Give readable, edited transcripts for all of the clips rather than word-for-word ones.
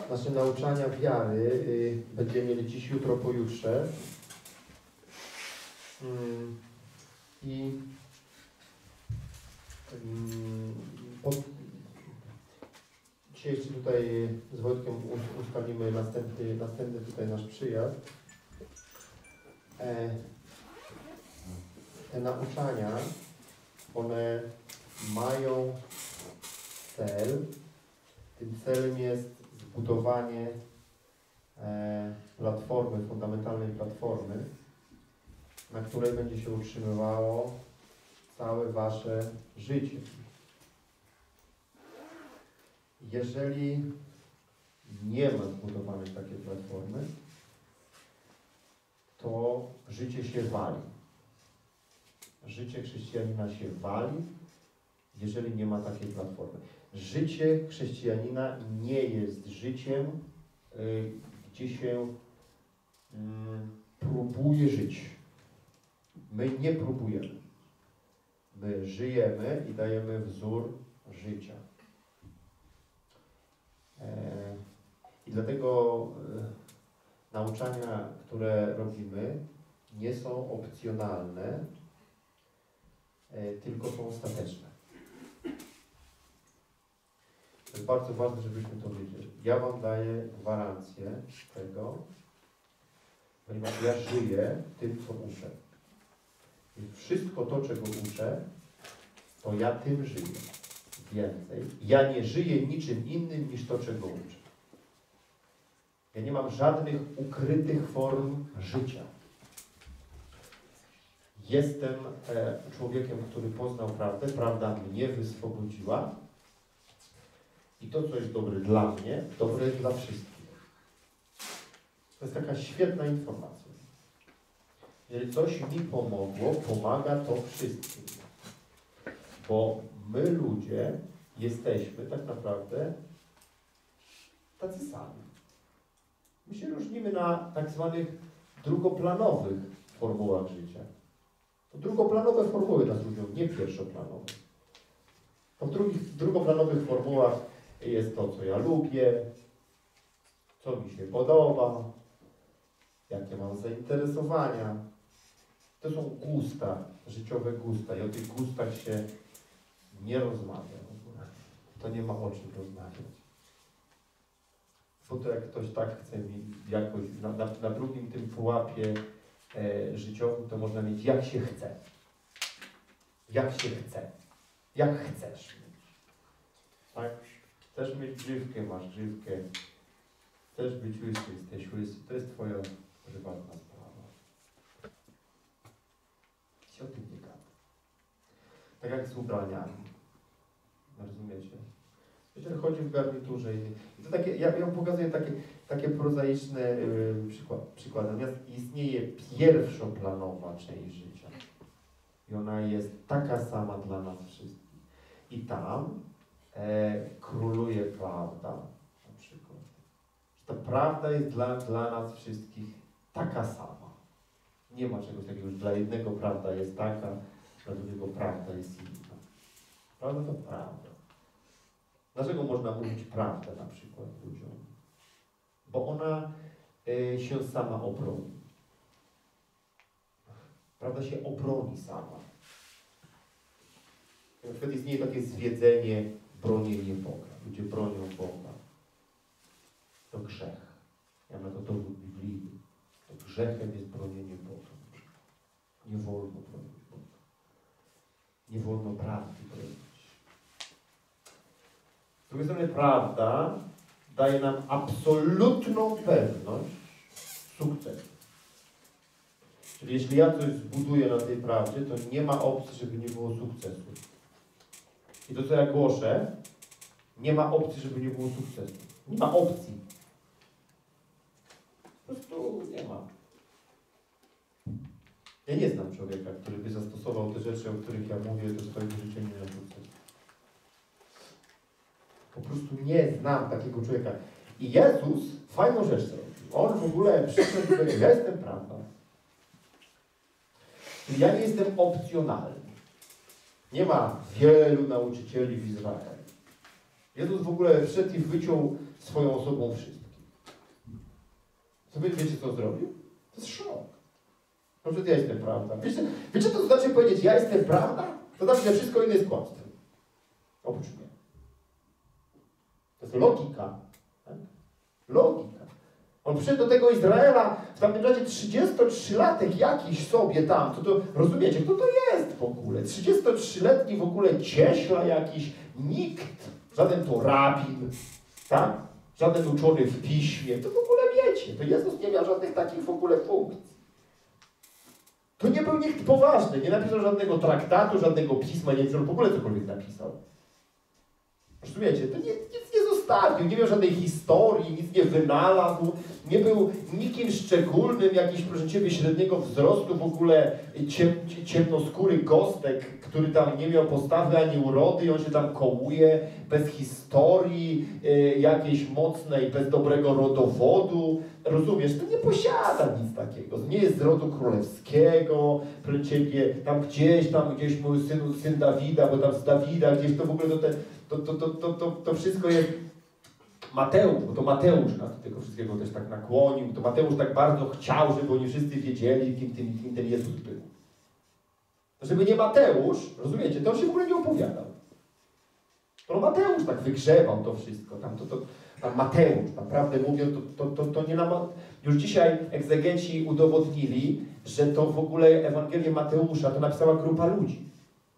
nasze nauczania wiary będziemy mieli dziś, jutro, pojutrze. Dzisiaj jeszcze tutaj z Wojtkiem ustalimy następny tutaj nasz przyjazd. Te nauczania, one mają cel. Tym celem jest zbudowanie platformy, fundamentalnej platformy, na której będzie się utrzymywało całe wasze życie. Jeżeli nie ma zbudowanej takiej platformy, to życie się wali. Życie chrześcijanina się wali, jeżeli nie ma takiej platformy. Życie chrześcijanina nie jest życiem, gdzie się próbuje żyć. My nie próbujemy. My żyjemy i dajemy wzór życia. I dlatego nauczania, które robimy, nie są opcjonalne, tylko są ostateczne. To jest bardzo ważne, żebyśmy to wiedzieli. Ja wam daję gwarancję tego, ponieważ ja żyję tym, co uczę. I wszystko to, czego uczę, to ja tym żyję. Więcej. Ja nie żyję niczym innym niż to, czego uczę. Ja nie mam żadnych ukrytych form życia. Jestem człowiekiem, który poznał prawdę. Prawda mnie wyswobodziła. I to, co jest dobre dla mnie, dobre jest dla wszystkich. To jest taka świetna informacja. Jeżeli coś mi pomogło, pomaga to wszystkim. Bo my ludzie jesteśmy tak naprawdę tacy sami. My się różnimy na tak zwanych drugoplanowych formułach życia. To drugoplanowe formuły nas różnią, nie pierwszoplanowe. To w drugoplanowych formułach jest to, co ja lubię, co mi się podoba, jakie mam zainteresowania. To są gusta, życiowe gusta i o tych gustach się nie rozmawia. To nie ma o czym rozmawiać. Bo to jak ktoś tak chce mi jakoś na drugim tym pułapie życiowym, to można mieć jak się chce. Jak się chce. Jak chcesz mieć. Tak? Chcesz mieć grzywkę, masz grzywkę. Chcesz być łysy, jesteś łysy. To jest twoja prywatna sprawa. Się o tym nie gada. Tak jak z ubraniami. Rozumiecie? Jeżeli chodzi w garniturze i to takie, ja wam pokazuję takie prozaiczne przykłady. Natomiast istnieje pierwszoplanowa część życia. I ona jest taka sama dla nas wszystkich. I tam króluje prawda, na przykład. Ta prawda jest dla nas wszystkich taka sama. Nie ma czegoś takiego, że dla jednego prawda jest taka, dla drugiego prawda jest inna. Prawda to prawda. Dlaczego można mówić prawdę na przykład ludziom? Bo ona się sama obroni. Prawda się obroni sama. Na przykład istnieje takie zwiedzenie, bronienie Boga. Ludzie bronią Boga. To grzech. Ja mam na to dowód biblijny. To grzechem jest bronienie Boga. Nie wolno bronić Boga. Nie wolno prawdy bronić. Z drugiej strony prawda daje nam absolutną pewność sukcesu. Czyli jeśli ja coś zbuduję na tej prawdzie, to nie ma opcji, żeby nie było sukcesu. I to, co ja głoszę, nie ma opcji, żeby nie było sukcesu. Nie ma opcji. Po prostu nie ma. Ja nie znam człowieka, który by zastosował te rzeczy, o których ja mówię, do swojego życzenia na sukces. Po prostu nie znam takiego człowieka. I Jezus fajną rzecz zrobił. On w ogóle przyszedł do tego, ja jestem prawda. Czyli ja nie jestem opcjonalny. Nie ma wielu nauczycieli w Izraelu. Jezus w ogóle wszedł i wyciął swoją osobą wszystkim. Wiecie, co zrobił? To jest szok. Na przykład ja jestem prawda. Wiecie, co to znaczy powiedzieć, ja jestem prawda? To znaczy, że wszystko inne jest kłamstwem. Oprócz mnie. To jest logika. Tak? Logika. On przyszedł do tego Izraela w tamtym czasie 33-latek jakiś sobie tam. To rozumiecie, kto to jest w ogóle? 33-letni w ogóle cieśla jakiś, nikt, żaden to rabin, tak? Żaden uczony w piśmie. To w ogóle wiecie, to Jezus nie miał żadnych takich w ogóle funkcji. To nie był nikt poważny, nie napisał żadnego traktatu, żadnego pisma, nie wiem, czy on w ogóle cokolwiek napisał. Rozumiecie, to nic nie zostawił, nie miał żadnej historii, nic nie wynalazł, nie był nikim szczególnym, jakiś, proszę Ciebie, średniego wzrostu, w ogóle ciemnoskóry gostek, który tam nie miał postawy ani urody i on się tam kołuje, bez historii jakiejś mocnej, bez dobrego rodowodu. Rozumiesz, to nie posiada nic takiego, nie jest z rodu królewskiego, proszę Ciebie, tam gdzieś mój syn Dawida, bo tam z Dawida gdzieś to w ogóle to wszystko jest Mateusz, bo to Mateusz nas do tego wszystkiego też tak nakłonił, to Mateusz tak bardzo chciał, żeby oni wszyscy wiedzieli, kim ten Jezus był. To żeby nie Mateusz, rozumiecie, to on się w ogóle nie opowiadał. To Mateusz tak wygrzebał to wszystko, tam Mateusz, naprawdę mówiąc, to nie już dzisiaj egzegeci udowodnili, że to w ogóle Ewangelię Mateusza to napisała grupa ludzi.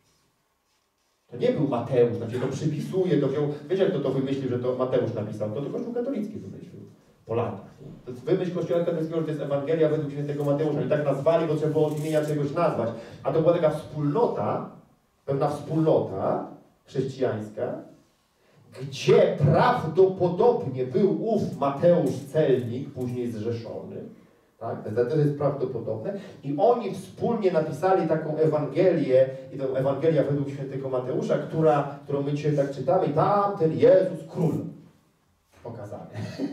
To nie był Mateusz, znaczy to przypisuje, to wziął, wiecie jak to wymyślił, że to Mateusz napisał, to Kościół katolicki wymyślił po latach. To jest wymyśl Kościoła katolickiego, że to jest Ewangelia według świętego Mateusza. I tak nazwali, bo trzeba było od imienia czegoś nazwać. A to była taka wspólnota, pewna wspólnota chrześcijańska, gdzie prawdopodobnie był ów Mateusz Celnik, później zrzeszony. Tak? To jest prawdopodobne. I oni wspólnie napisali taką Ewangelię, i to Ewangelia według świętego Mateusza, którą my dzisiaj tak czytamy, i tam ten Jezus król pokazany.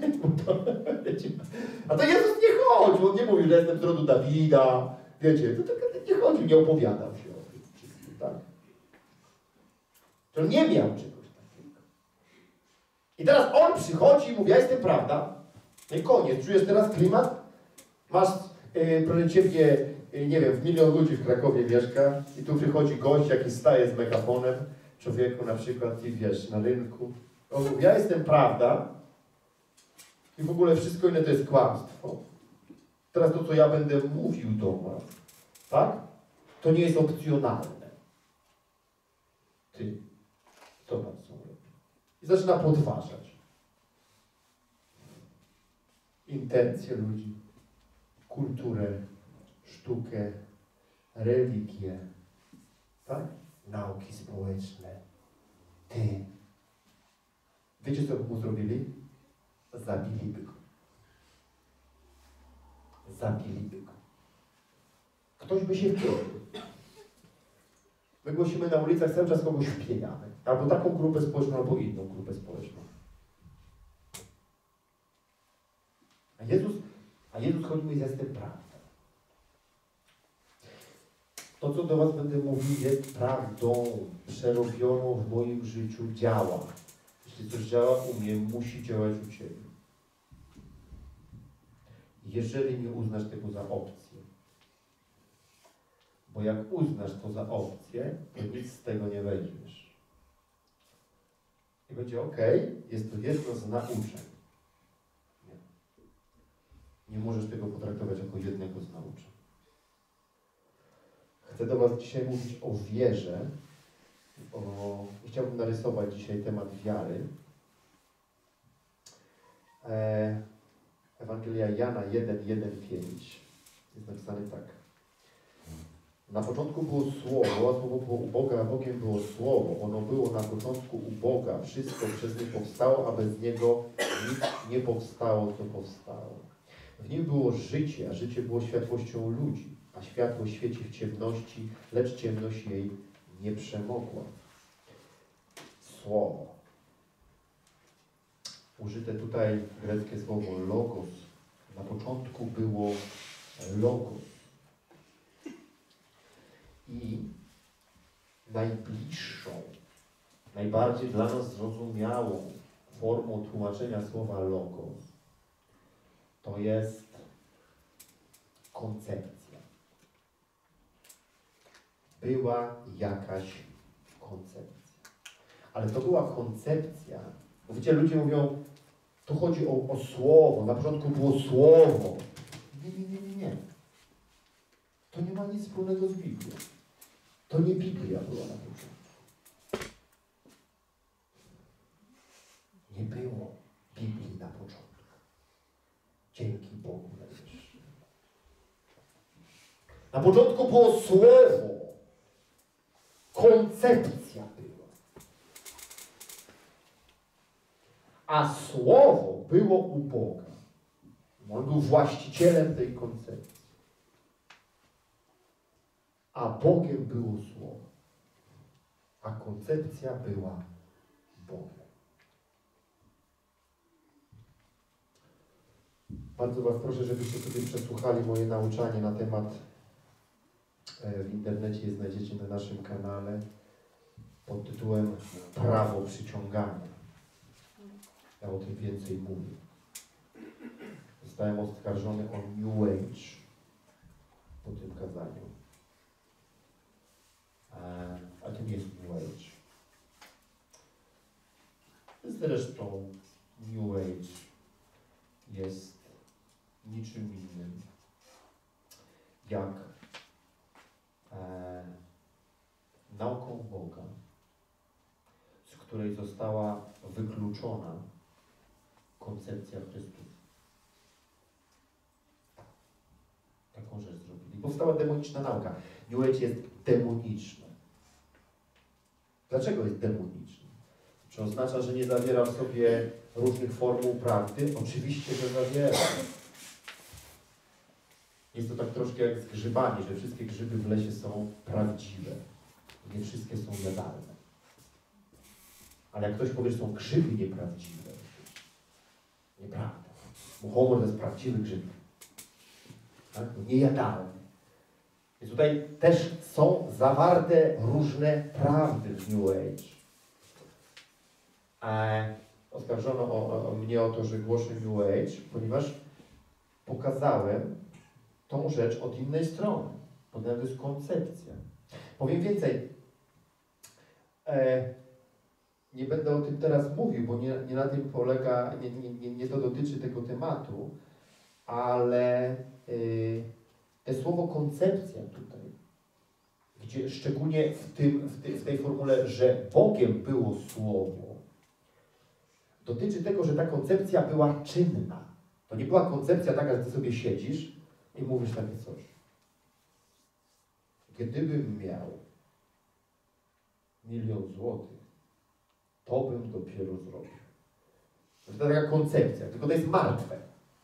A to Jezus nie chodził, on nie mówił, że jestem z rodu Dawida, wiecie, to nie chodził, nie opowiadał się o tym wszystkim, tak? To nie miał czegoś takiego. I teraz on przychodzi i mówi, ja jestem prawda, no i koniec, czujesz teraz klimat? Masz, proszę Ciebie, nie wiem, 1 000 000 ludzi w Krakowie mieszka i tu przychodzi gość, jaki staje z megafonem, człowieku na przykład, i wiesz, na rynku. On mówi, ja jestem prawda i w ogóle wszystko inne to jest kłamstwo. Teraz to, co ja będę mówił do Was, tak? To nie jest opcjonalne. Ty, zobacz, co robi. I zaczyna podważać intencje ludzi, kulturę, sztukę, religię, tak? Nauki społeczne. Ty. Wiecie, co mu zrobili? Zabiliby go. Zabiliby go. Ktoś by się wpiął. My głosimy na ulicach, cały czas kogoś wpijamy. Albo taką grupę społeczną, albo inną grupę społeczną. A Jezus chodzi mi, jestem prawdą. To, co do Was będę mówił, jest prawdą przerobioną w moim życiu, działa. Jeśli coś działa u mnie, musi działać u Ciebie. Jeżeli nie uznasz tego za opcję, bo jak uznasz to za opcję, to nic z tego nie weźmiesz. I będzie ok, jest to jedno z nauczeń. Nie możesz tego potraktować jako jednego z nauczeń. Chcę do Was dzisiaj mówić o wierze. Chciałbym narysować dzisiaj temat wiary. Ewangelia Jana 1:1-5 jest napisane tak. Na początku było Słowo, a Słowo było u Boga, a Bogiem było Słowo. Ono było na początku u Boga. Wszystko przez nie powstało, a bez Niego nic nie powstało, co powstało. W nim było życie, a życie było światłością ludzi, a światło świeci w ciemności, lecz ciemność jej nie przemogła. Słowo. Użyte tutaj greckie słowo logos. Na początku było logos. I najbliższą, najbardziej dla nas zrozumiałą formą tłumaczenia słowa logos to jest koncepcja. Była jakaś koncepcja. Ale to była koncepcja. Bo wiecie, ludzie mówią, tu chodzi o słowo. Na początku było słowo. Nie. To nie ma nic wspólnego z Biblią. To nie Biblia była na początku. Nie było Biblii na początku. Dzięki Bogu najwyższym. Na początku było słowo. Koncepcja była. A słowo było u Boga. On był właścicielem tej koncepcji. A Bogiem było słowo. A koncepcja była Bogiem. Bardzo Was proszę, żebyście sobie przesłuchali moje nauczanie na temat, w internecie je znajdziecie na naszym kanale, pod tytułem Prawo przyciągania. Ja o tym więcej mówię. Zostałem oskarżony o New Age po tym kazaniu. A to nie jest New Age. Zresztą New Age jest niczym innym jak nauką Boga, z której została wykluczona koncepcja Chrystusa. Taką rzecz zrobili. Powstała demoniczna nauka. New Age jest demoniczny. Dlaczego jest demoniczny? Czy oznacza, że nie zawiera w sobie różnych formuł prawdy? Oczywiście, że zawiera. Jest to tak troszkę jak z grzybami, że wszystkie grzyby w lesie są prawdziwe. Nie wszystkie są jadalne. Ale jak ktoś powie, że są grzyby nieprawdziwe, nieprawda. Muchomor to jest prawdziwy grzyb. Tak? Niejadalny. Więc tutaj też są zawarte różne prawdy w New Age. Oskarżono mnie o to, że głoszę New Age, ponieważ pokazałem tą rzecz od innej strony. Ponieważ to jest koncepcja. Powiem więcej. Nie będę o tym teraz mówił, bo nie na tym polega, nie to dotyczy tego tematu, ale te słowo koncepcja tutaj, gdzie szczególnie w tej formule, że Bogiem było słowo, dotyczy tego, że ta koncepcja była czynna. To nie była koncepcja taka, że ty sobie siedzisz i mówisz takie coś. Gdybym miał 1 000 000 złotych, to bym dopiero zrobił. To jest taka koncepcja, tylko to jest martwe.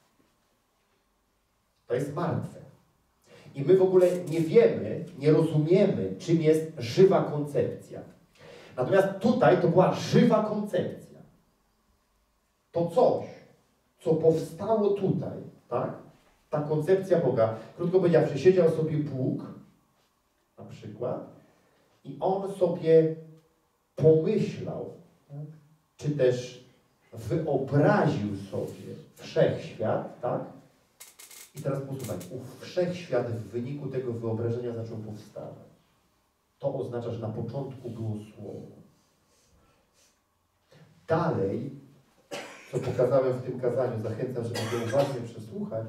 To jest martwe. I my w ogóle nie wiemy, nie rozumiemy, czym jest żywa koncepcja. Natomiast tutaj to była żywa koncepcja. To coś, co powstało tutaj, tak? Ta koncepcja Boga. Krótko powiedziawszy, siedział sobie Bóg, na przykład, i On sobie pomyślał, tak? Czy też wyobraził sobie wszechświat, tak? I teraz posłuchaj, ów wszechświat w wyniku tego wyobrażenia zaczął powstawać. To oznacza, że na początku było Słowo. Dalej, co pokazałem w tym kazaniu, zachęcam, żeby to uważnie przesłuchać,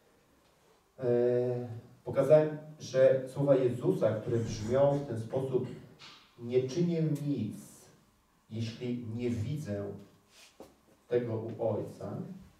pokazałem, że słowa Jezusa, które brzmią w ten sposób: nie czynię nic, jeśli nie widzę tego u Ojca,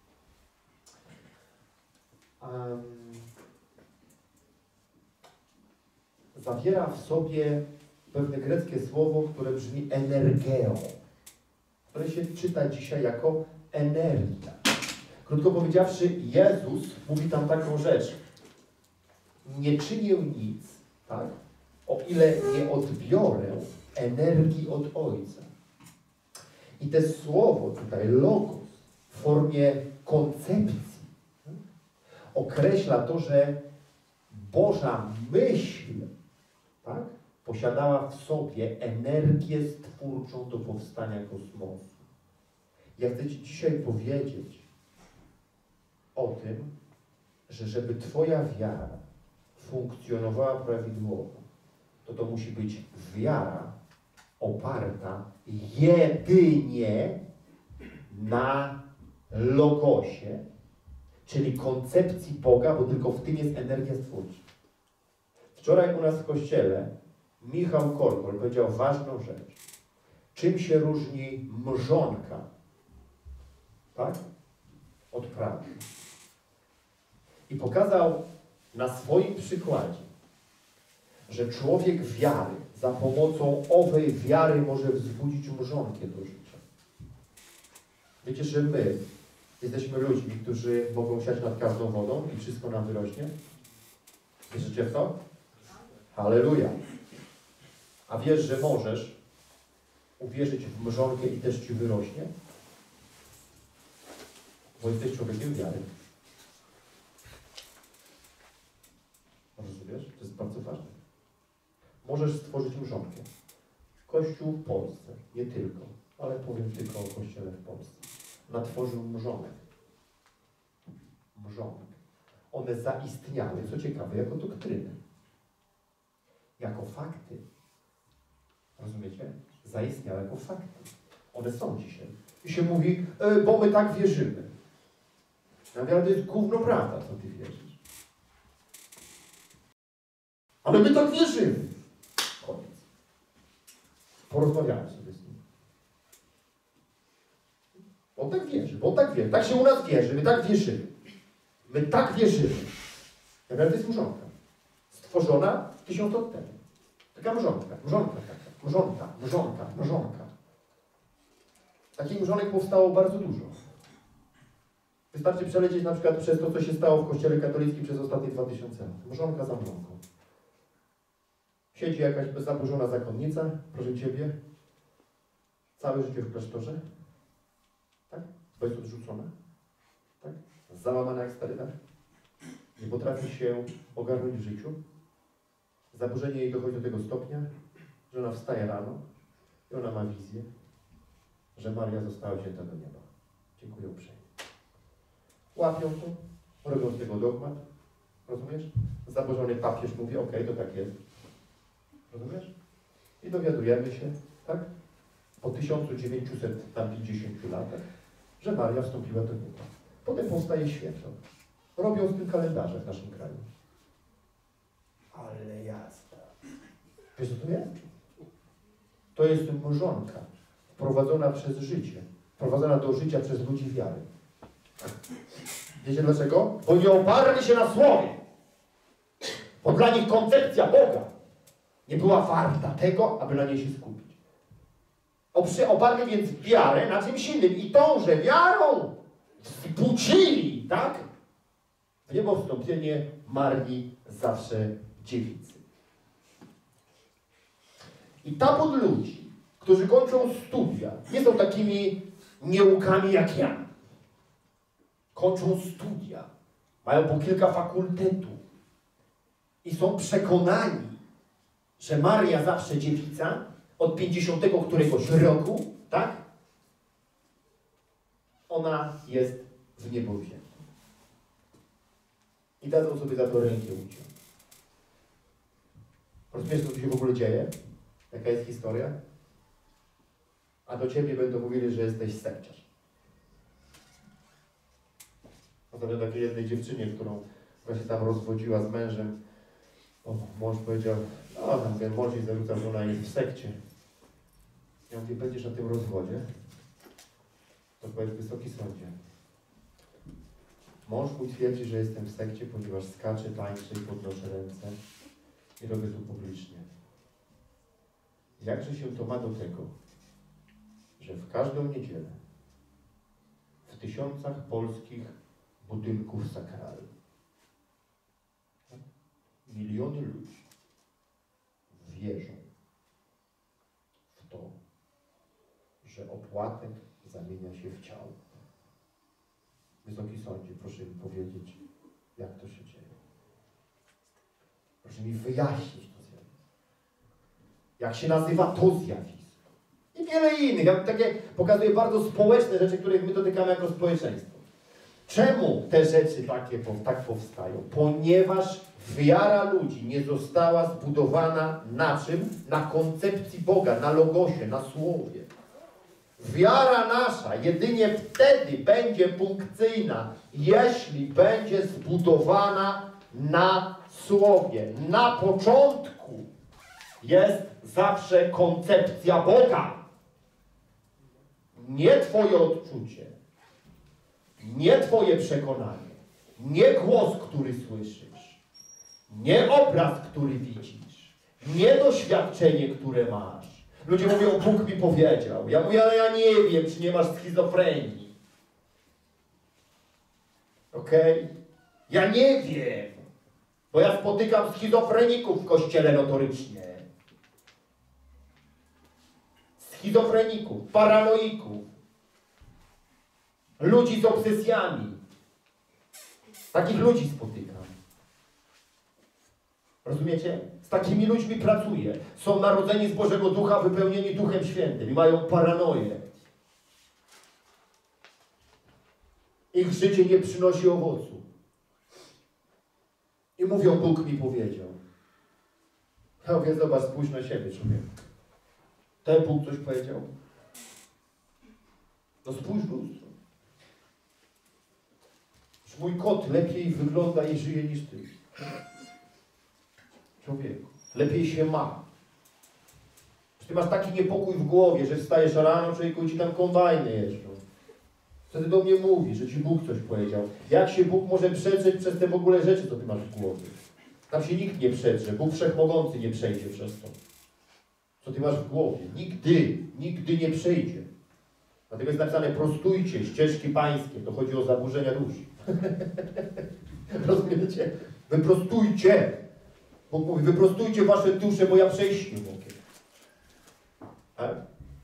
zawiera w sobie pewne greckie słowo, które brzmi energeo, które się czyta dzisiaj jako energia. Krótko powiedziawszy, Jezus mówi tam taką rzecz: nie czynię nic, tak, o ile nie odbiorę energii od Ojca. I to słowo tutaj, logos, w formie koncepcji, określa to, że Boża myśl, tak, posiadała w sobie energię stwórczą do powstania kosmosu. Ja chcę Ci dzisiaj powiedzieć o tym, że żeby Twoja wiara funkcjonowała prawidłowo, to musi być wiara oparta jedynie na logosie, czyli koncepcji Boga, bo tylko w tym jest energia stwórcza. Wczoraj u nas w kościele Michał Korkol powiedział ważną rzecz. Czym się różni mrzonka, tak, od prawdy? I pokazał na swoim przykładzie, że człowiek wiary za pomocą owej wiary może wzbudzić mrzonkę do życia. Wiecie, że my jesteśmy ludźmi, którzy mogą siać nad każdą wodą i wszystko nam wyrośnie? Wierzycie w to? Halleluja! A wiesz, że możesz uwierzyć w mrzonkę i też Ci wyrośnie? Bo jesteś człowiekiem wiary. Rozumiesz? To jest bardzo ważne. Możesz stworzyć mrzonkę. Kościół w Polsce, nie tylko, ale powiem tylko o Kościele w Polsce. Natworzył mrzonek. Mrzonek. One zaistniały, co ciekawe, jako doktryny. Jako fakty. Rozumiecie? Zaistniały jako fakty. One są dzisiaj. I się mówi, bo my tak wierzymy. Na wiarę to jest gówno prawda, co Ty wierzysz. Ale my tak wierzymy. Koniec. Porozmawiałem sobie z nim. On tak wierzy, bo on tak wierzy. Tak się u nas wierzy, my tak wierzymy. My tak wierzymy. Na wiarę to jest mrzonka. Stworzona 1000 lat temu. Taka mrzonka. Mrzonka taka. Mrzonka. Takich mrzonek powstało bardzo dużo. Wystarczy przelecieć na przykład przez to, co się stało w Kościele katolickim przez ostatnie 2000 lat. Mrzonka za mrzonką. Siedzi jakaś zaburzona zakonnica, proszę Ciebie, całe życie w klasztorze, tak? Bo jest odrzucona, tak? Załamana jak stary dach. Nie potrafi się ogarnąć w życiu. Zaburzenie jej dochodzi do tego stopnia, że ona wstaje rano i ona ma wizję, że Maria została wzięta do nieba. Dziękuję uprzejmie. Łapią to, robią z tego dogmat, rozumiesz? Zaburzony papież mówi, okej, to tak jest. Rozumiesz? I dowiadujemy się, tak? Po 1950 latach, że Maria wstąpiła do nieba. Potem powstaje święto. Robią z tym kalendarze w naszym kraju. Ale jazda. Wiesz, co to jest? To jest mrzonka wprowadzona przez życie. Wprowadzona do życia przez ludzi wiary. Wiecie dlaczego? Bo nie oparli się na słowie. Bo dla nich koncepcja Boga nie była warta tego, aby na niej się skupić. Oparli więc wiarę na czymś innym. I tąże wiarą wzbudzili, tak? W niebo wstąpienie Marii zawsze dziewicy. I tabun ludzi, którzy kończą studia, nie są takimi nieukami jak ja. Kończą studia, mają po kilka fakultetów i są przekonani, że Maria zawsze dziewica od 50 któregoś roku, tak? Ona jest w niebo wzięta. I dadzą sobie za to rękę uciąć. Rozumiesz, co tu się w ogóle dzieje? Jaka jest historia? A do Ciebie będą mówili, że jesteś sekciarz. Ostatnio takiej jednej dziewczynie, którą właśnie tam rozwodziła z mężem, mąż powiedział, no tam ten mąż jej zarzucał, że ona jest w sekcie. Ja mówię, będziesz na tym rozwodzie? To powiedz, Wysoki Sądzie. Mąż mój twierdzi, że jestem w sekcie, ponieważ skaczę, tańczę i podnoszę ręce i robię to publicznie. Jakże się to ma do tego, że w każdą niedzielę w tysiącach polskich budynków sakralnych miliony ludzi wierzą w to, że opłatek zamienia się w ciało. Wysoki Sądzie, proszę mi powiedzieć, jak to się dzieje. Proszę mi wyjaśnić to zjawisko. Jak się nazywa to zjawisko? I wiele innych. Ja takie pokazuję bardzo społeczne rzeczy, których my dotykamy jako społeczeństwo. Czemu te rzeczy tak powstają? Ponieważ wiara ludzi nie została zbudowana na czym? Na koncepcji Boga, na logosie, na słowie. Wiara nasza jedynie wtedy będzie funkcyjna, jeśli będzie zbudowana na słowie. Na początku jest zawsze koncepcja Boga. Nie twoje odczucie, nie twoje przekonanie, nie głos, który słyszysz, nie obraz, który widzisz, nie doświadczenie, które masz. Ludzie mówią, Bóg mi powiedział. Ja mówię, ale ja nie wiem, czy nie masz schizofrenii. Okej? Ja nie wiem. Bo ja spotykam schizofreników w kościele notorycznie. Schizofreników, paranoików. Ludzi z obsesjami. Takich ludzi spotykam. Rozumiecie? Z takimi ludźmi pracuję. Są narodzeni z Bożego Ducha, wypełnieni Duchem Świętym i mają paranoję. Ich życie nie przynosi owocu. I mówią, Bóg mi powiedział. Ja mówię, zobacz, spójrz na siebie, człowiek. Ten Bóg coś powiedział. No spójrz w lustro. Mój kot lepiej wygląda i żyje niż ty. Człowieku, lepiej się ma. Ty masz taki niepokój w głowie, że wstajesz rano, człowieku, i ci tam kombajny jeżdżą. Wtedy do mnie mówi, że ci Bóg coś powiedział. Jak się Bóg może przejrzeć przez te w ogóle rzeczy, co ty masz w głowie? Tam się nikt nie przetrze. Bóg Wszechmogący nie przejdzie przez to. Co ty masz w głowie? Nigdy nie przejdzie. Dlatego jest napisane, prostujcie ścieżki pańskie. To chodzi o zaburzenia dusz. Rozumiecie? Wyprostujcie. Bóg mówi, wyprostujcie wasze dusze, bo ja przejść nie mogę. Tak?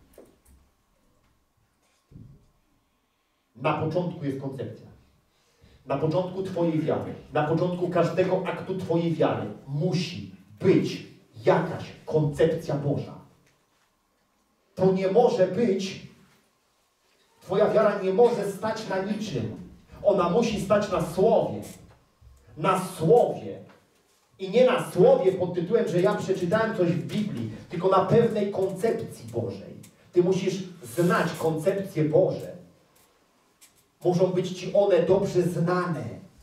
Na początku jest koncepcja. Na początku twojej wiary, na początku każdego aktu twojej wiary musi być jakaś koncepcja Boża. To nie może być, twoja wiara nie może stać na niczym. Ona musi stać na Słowie. Na Słowie. I nie na Słowie pod tytułem, że ja przeczytałem coś w Biblii, tylko na pewnej koncepcji Bożej. Ty musisz znać koncepcje Boże. Muszą być ci one dobrze znane.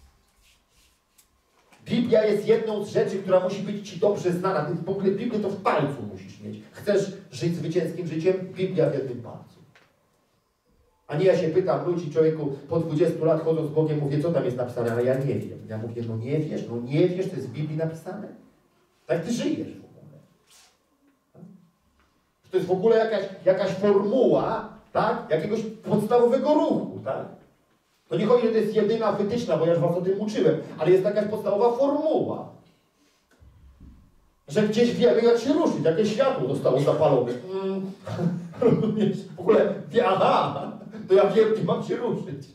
Biblia jest jedną z rzeczy, która musi być ci dobrze znana. Ty w ogóle Biblię to w palcu musisz mieć. Chcesz żyć zwycięskim życiem? Biblia w jednym palcu. A nie ja się pytam ludzi, człowieku, po 20 lat chodzą z Bogiem, mówię, co tam jest napisane, ale ja nie wiem. Ja mówię, no nie wiesz, to jest w Biblii napisane? Tak ty żyjesz w ogóle. To jest w ogóle jakaś formuła, tak? Jakiegoś podstawowego ruchu, tak? To nie chodzi, że to jest jedyna wytyczna, bo ja już was o tym uczyłem, ale jest jakaś podstawowa formuła. Że gdzieś wiemy, jak się ruszyć, jakie światło zostało zapalone. Rozumiesz? W ogóle, aha, to ja wiem, gdzie mam się ruszyć.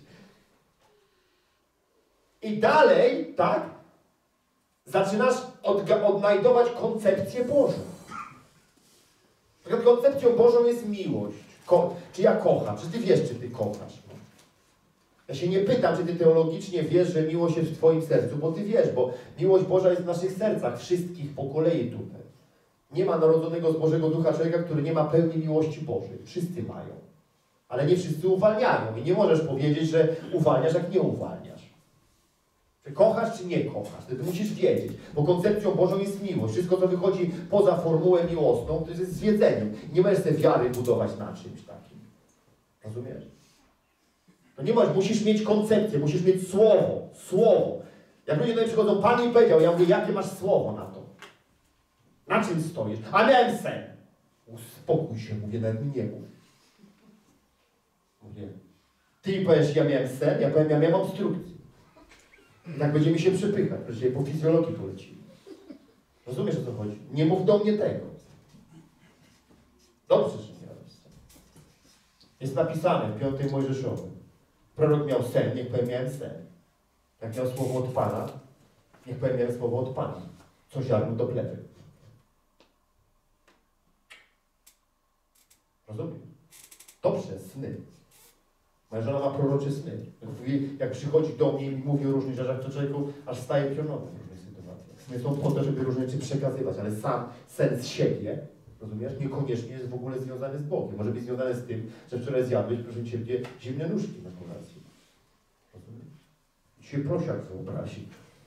I dalej, tak, zaczynasz odnajdować koncepcję Bożą. Koncepcją Bożą jest miłość. Czy ja kocham? Czy ty wiesz, czy ty kochasz? Ja się nie pytam, czy ty teologicznie wiesz, że miłość jest w twoim sercu, bo ty wiesz, bo miłość Boża jest w naszych sercach, wszystkich po kolei tutaj. Nie ma narodzonego z Bożego Ducha człowieka, który nie ma pełni miłości Bożej. Wszyscy mają. Ale nie wszyscy uwalniają. I nie możesz powiedzieć, że uwalniasz, jak nie uwalniasz. Czy kochasz, czy nie kochasz? Ty musisz wiedzieć. Bo koncepcją Bożą jest miłość. Wszystko, co wychodzi poza formułę miłosną, to jest zwiedzeniem. Nie możesz sobie wiary budować na czymś takim. Rozumiesz? No nie masz, musisz mieć koncepcję, musisz mieć słowo. Słowo. Jak ludzie do mnie przychodzą, Pan mi powiedział, ja mówię, jakie masz słowo na to? Na czym stoisz? A miałem sen. Uspokój się, mówię, nawet mi nie mów. Mówię, ty powiesz, ja miałem sen, ja powiem, ja miałem obstrukcję. I tak będziemy się przepychać, że po fizjologii polecimy. Rozumiesz, o co chodzi? Nie mów do mnie tego. Dobrze, że miałeś sen. Jest napisane w 5 Mojżeszowym. Prorok miał sen, niech powiem, miałem sen. Jak miał słowo od Pana, niech powiem, miałem słowo od Pana. Co ziarnu do plewy. Rozumiesz? Dobrze, sny. Moja żona ma prorocze sny. Jak przychodzi do mnie i mi mówi o różnych rzeczach, to człowieku aż staje pionowo w różnych sytuacjach. Sny są po to, żeby różne rzeczy przekazywać, ale sam sens siebie, rozumiesz, niekoniecznie jest w ogóle związany z Bogiem. Może być związany z tym, że wczoraj zjadłeś, proszę Ciebie, zimne nóżki na kolacji. Rozumiesz? I się prosiak wyobrazi.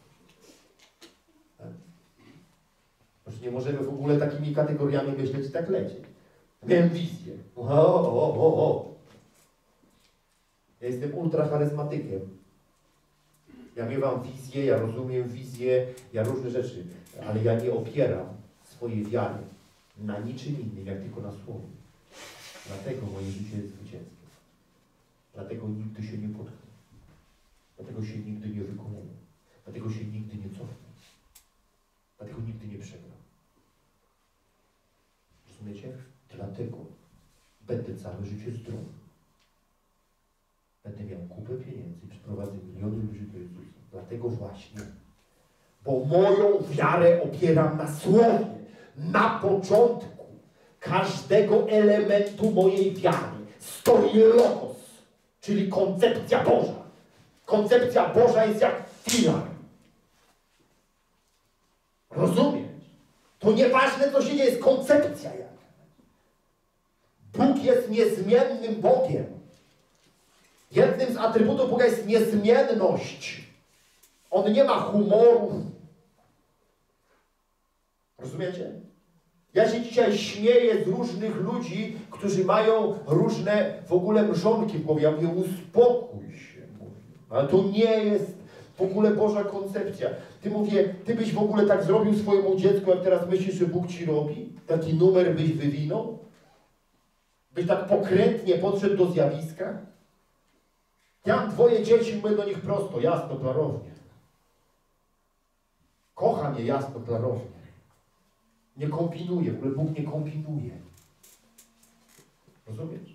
Tak? Już nie możemy w ogóle takimi kategoriami myśleć i tak lecieć. Miałem wizję. O. Ja jestem ultracharyzmatykiem. Ja miewam wizję, ja rozumiem wizję, ja różne rzeczy, ale ja nie opieram swojej wiary na niczym innym, jak tylko na słowie. Dlatego moje życie jest zwycięskie. Dlatego nigdy się nie potknę. Dlatego się nigdy nie wykonuję. Dlatego się nigdy nie cofnę. Dlatego nigdy nie przegram. Rozumiecie? Dlatego będę całe życie zdrowy. Będę miał kupę pieniędzy i przyprowadzę miliony ludzi do Jezusa. Dlatego właśnie, bo moją wiarę opieram na słowie. Na początku każdego elementu mojej wiary stoi logos, czyli koncepcja Boża. Koncepcja Boża jest jak filar. Rozumiesz? To nieważne, co się dzieje, jest koncepcja jaka. Bóg jest niezmiennym Bogiem. Jednym z atrybutów Boga jest niezmienność. On nie ma humorów. Rozumiecie? Ja się dzisiaj śmieję z różnych ludzi, którzy mają różne w ogóle mrzonki w głowie. Ja mówię, uspokój się. Mówię. Ale to nie jest w ogóle Boża koncepcja. Ty byś w ogóle tak zrobił swojemu dziecku, jak teraz myślisz, że Bóg ci robi? Taki numer byś wywinął? Byś tak pokrętnie podszedł do zjawiska? Ja mam 2 dzieci, mówię do nich prosto, jasno, klarownie. Kocham je jasno, klarownie. Nie kombinuje, w ogóle Bóg nie kombinuje. Rozumiesz?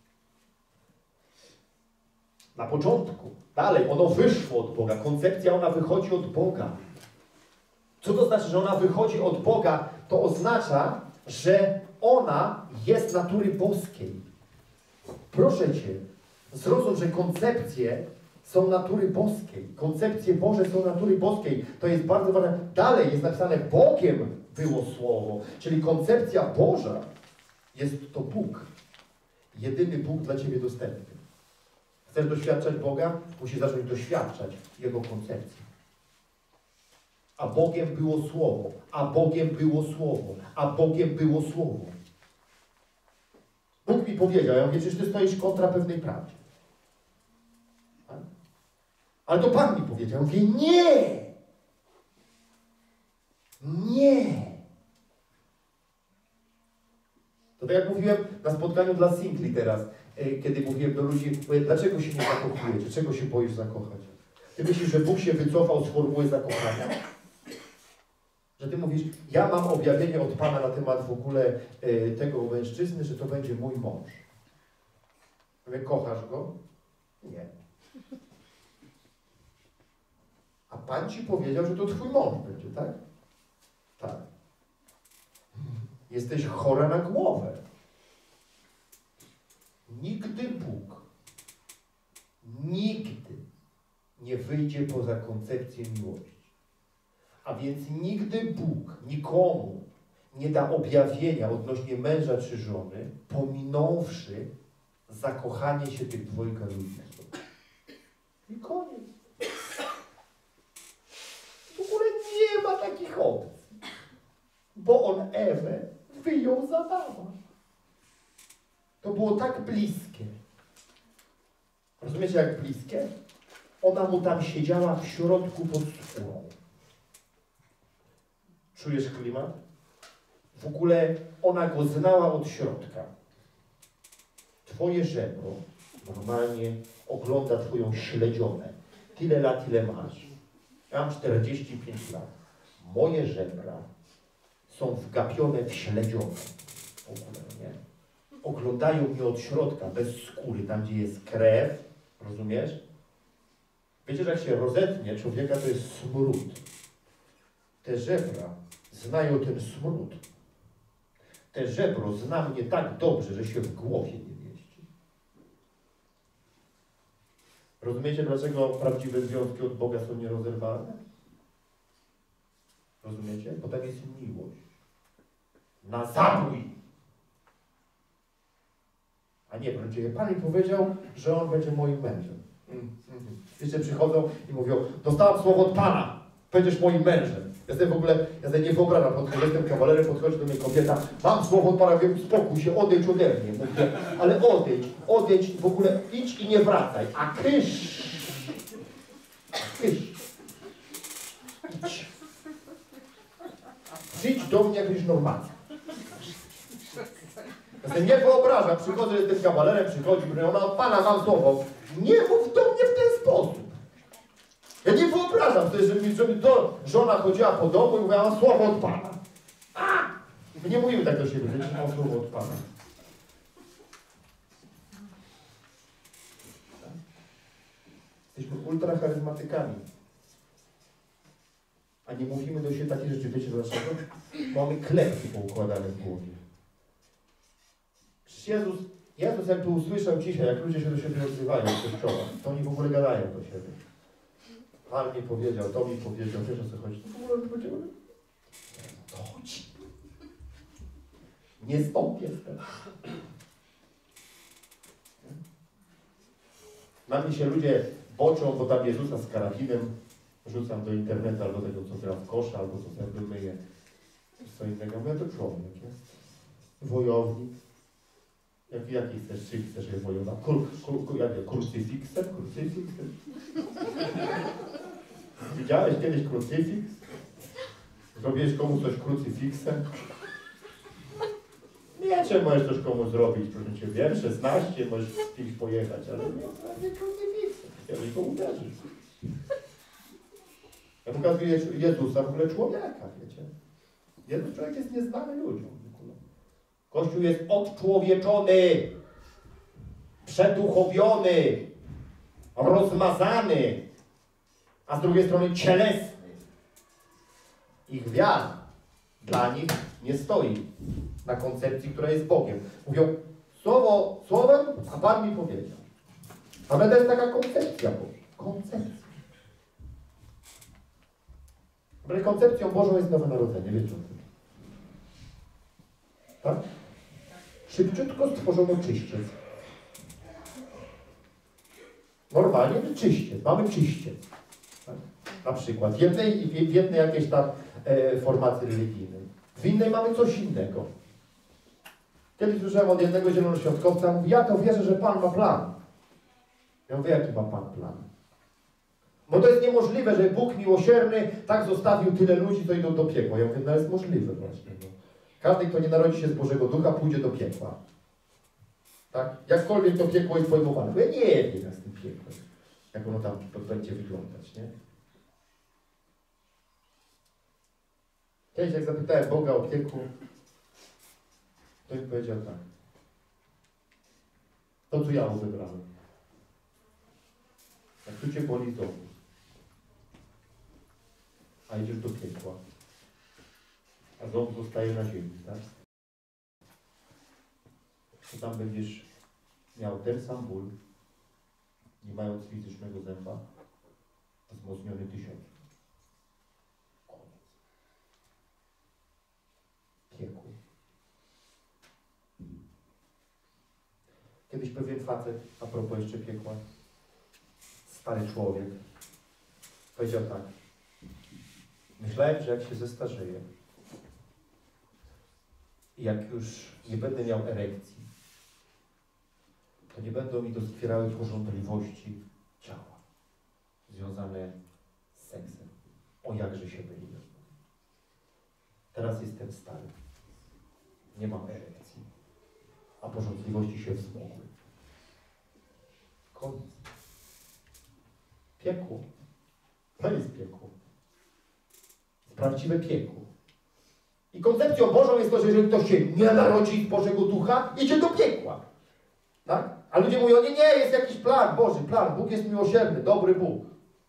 Na początku, dalej, ono wyszło od Boga. Koncepcja, ona wychodzi od Boga. Co to znaczy, że ona wychodzi od Boga? To oznacza, że ona jest natury boskiej. Proszę Cię, zrozum, że koncepcje są natury boskiej. Koncepcje Boże są natury boskiej. To jest bardzo ważne. Dalej jest napisane, Bogiem było Słowo. Czyli koncepcja Boża jest to Bóg. Jedyny Bóg dla Ciebie dostępny. Chcesz doświadczać Boga? Musisz zacząć doświadczać Jego koncepcji. A Bogiem było Słowo. A Bogiem było Słowo. A Bogiem było Słowo. Bóg mi powiedział, ja mówię, przecież Ty stoisz kontra pewnej prawdzie. Tak? Ale to Pan mi powiedział. Ja mówię, nie! Nie! To tak jak mówiłem na spotkaniu dla singli teraz, kiedy mówiłem do ludzi, mówię, dlaczego się nie zakochujecie? Czego się boisz zakochać? Ty myślisz, że Bóg się wycofał z formuły zakochania? Że Ty mówisz, ja mam objawienie od Pana na temat w ogóle tego mężczyzny, że to będzie mój mąż. Mówię, kochasz go? Nie. A Pan Ci powiedział, że to Twój mąż będzie, tak? Tak. Jesteś chora na głowę. Nigdy Bóg, nigdy nie wyjdzie poza koncepcję miłości. A więc nigdy Bóg nikomu nie da objawienia odnośnie męża czy żony, pominąwszy zakochanie się tych dwojga ludzi. I koniec. W ogóle nie ma takich opcji. Bo on Ewę wyjął za Adama. To było tak bliskie. Rozumiecie, jak bliskie? Ona mu tam siedziała w środku pod skórą. Czujesz klimat? W ogóle ona go znała od środka. Twoje żebro normalnie ogląda Twoją śledzionę. Tyle lat, ile masz. Ja mam 45 lat. Moje żebra są wgapione w śledzionę. W ogóle, nie? Oglądają mnie od środka, bez skóry, tam gdzie jest krew. Rozumiesz? Wiecie, że jak się rozetnie człowieka, to jest smród. Te żebra znają ten smród. Te żebro zna mnie tak dobrze, że się w głowie nie mieści. Rozumiecie, dlaczego prawdziwe związki od Boga są nierozerwalne? Rozumiecie? Bo tak jest miłość. Na zabój! A nie, wręcz Pan mi powiedział, że on będzie moim mężem. Jeszcze przychodzą i mówią, dostałam słowo od Pana, będziesz moim mężem. Ja sobie nie wyobrażam, jestem kawalerem, podchodzi do mnie kobieta, mam słowo od Pana, wiem, uspokój się, odejdź ode mnie. Mówię, ale odejdź, w ogóle idź i nie wracaj. A kysz! Idź. Przyjdź do mnie jak już normalnie. Ja sobie nie wyobrażam, przychodzę, jestem kawalerem, przychodzi, mówię, ona od Pana mam słowo. Nie mów do mnie w ten sposób. Ja nie wyobrażam sobie, żeby żona chodziła po domu i mówiła, mam słowo od Pana. My nie mówimy tak do siebie, że mam słowo od Pana. Jesteśmy ultracharyzmatykami. A nie mówimy do siebie takie rzeczy. Wiecie dlaczego? Mamy klepki poukładane w głowie. Przecież Jezus jakby usłyszał dzisiaj, jak ludzie się do siebie odzywają w kościołach, to oni w ogóle gadają do siebie. Pan mi powiedział, to mi powiedział, wiesz o co chodzi? To w ogóle nie powiedział. To chodzi. Nie stąd jestem. Na mnie się ludzie boczą, bo tam Jezusa z karabinem rzucam do internetu, albo tego, co gra w kosza, albo co sobie myje. Co innego. Mówię, to człowiek jest. Wojownik. Jaki chcesz? Czy chcesz je wojować? Krucyfiksem? Krucyfiksem? Widziałeś kiedyś krucyfiks? Zrobiłeś komuś coś krucyfiksem? Nie, czy możesz coś komuś zrobić, proszę Cię, wiem, 16, możesz z kimś pojechać, ale nie krucyfiksem, chciałeś go uderzyć. Ja pokazuję Jezusa, w ogóle człowieka, wiecie. Jezus człowiek jest nieznany ludziom. Kościół jest odczłowieczony, przeduchowiony, rozmazany, a z drugiej strony cielesny. Ich wiara dla nich nie stoi na koncepcji, która jest Bogiem. Mówią, słowo słowem, a Pan mi powiedział. Ale to jest taka koncepcja Boża. Koncepcja. Ale koncepcją Bożą jest Nowe Narodzenie, wiecie o tym. Tak? Szybciutko stworzono czyściec. Normalnie czyściec. Mamy czyściec. Tak? Na przykład w jednej jakiejś tam formacji religijnej. W innej mamy coś innego. Kiedyś słyszałem od jednego zielonoświątkowca, mówi, ja to wierzę, że Pan ma plan. Ja mówię, jaki ma Pan plan? Bo to jest niemożliwe, że Bóg miłosierny tak zostawił tyle ludzi, co idą do piekła. Ja mówię, no jest możliwe właśnie. No. Każdy, kto nie narodzi się z Bożego Ducha, pójdzie do piekła. Tak? Jakkolwiek to piekło jest pojmowane. Bo ja nie wiem, jak z tym piekłem. Jak ono tam będzie wyglądać, nie? Kiedyś jak zapytałem Boga o piekło, to mi powiedział tak. To, co ja rozebrałem. Jak tu cię boli domu, a idziesz do piekła, a ząb zostaje na ziemi, tak? To tam będziesz miał ten sam ból, nie mając fizycznego zęba, wzmocniony 1000. Koniec. Piekło. Kiedyś pewien facet, a propos jeszcze piekła, stary człowiek, powiedział tak. Myślałem, że jak się zestarzeję i jak już nie będę miał erekcji, to nie będą mi doskwierały pożądliwości ciała związane z seksem. O, jakże się myliłem. Teraz jestem stary. Nie mam erekcji, a pożądliwości się wzmogły. Koniec. Piekło. To jest piekło. Prawdziwe piekło. I koncepcją Bożą jest to, że jeżeli ktoś się nie narodzi z Bożego Ducha, idzie do piekła. Tak? A ludzie mówią, nie, jest jakiś plan, Boży plan, Bóg jest miłosierny, dobry Bóg.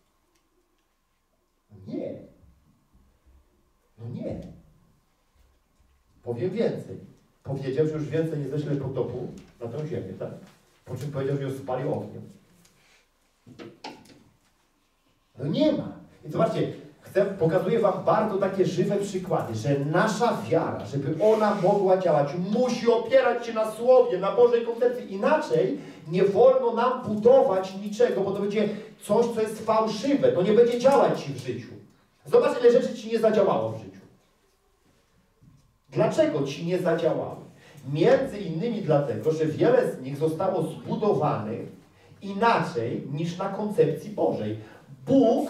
Nie. No nie. Powiem więcej. Powiedział, że już więcej nie ześle potopu na tę ziemię, tak? Po czym powiedział, że ją spali ogniem. No nie ma. I zobaczcie, pokazuję wam bardzo takie żywe przykłady, że nasza wiara, żeby ona mogła działać, musi opierać się na Słowie, na Bożej koncepcji. Inaczej nie wolno nam budować niczego, bo to będzie coś, co jest fałszywe. To nie będzie działać ci w życiu. Zobacz, ile rzeczy ci nie zadziałało w życiu. Dlaczego ci nie zadziałały? Między innymi dlatego, że wiele z nich zostało zbudowanych inaczej niż na koncepcji Bożej. Bóg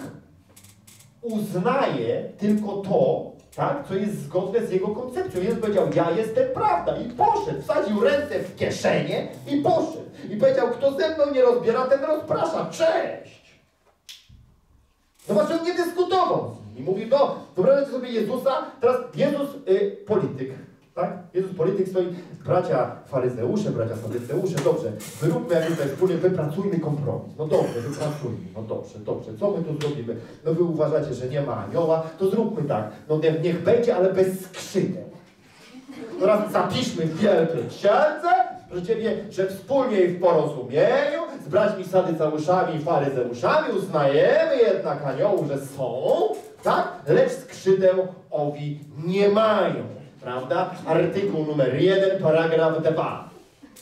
uznaje tylko to, tak, co jest zgodne z Jego koncepcją. Jezus powiedział, ja jestem prawda. I poszedł, wsadził ręce w kieszenie i poszedł. I powiedział, kto ze mną nie rozbiera, ten rozprasza. Cześć! Zobaczcie, on nie dyskutował z nimi. Mówił, no, wyobraźcie sobie Jezusa, teraz Jezus polityk. Tak? Jezus polityk stoi, bracia faryzeusze, bracia sadyceusze, dobrze, wyróbmy jak tutaj wspólnie, wypracujmy kompromis. No dobrze, wypracujmy, no dobrze, co my tu zrobimy? No wy uważacie, że nie ma anioła, to zróbmy tak, no niech będzie, ale bez skrzydeł. Teraz zapiszmy w wielkiej księdze, że wspólnie i w porozumieniu z braćmi sadyceuszami i faryzeuszami uznajemy jednak aniołów, że są, tak? Lecz skrzydeł owi nie mają. Prawda? Artykuł numer 1, paragraf 2.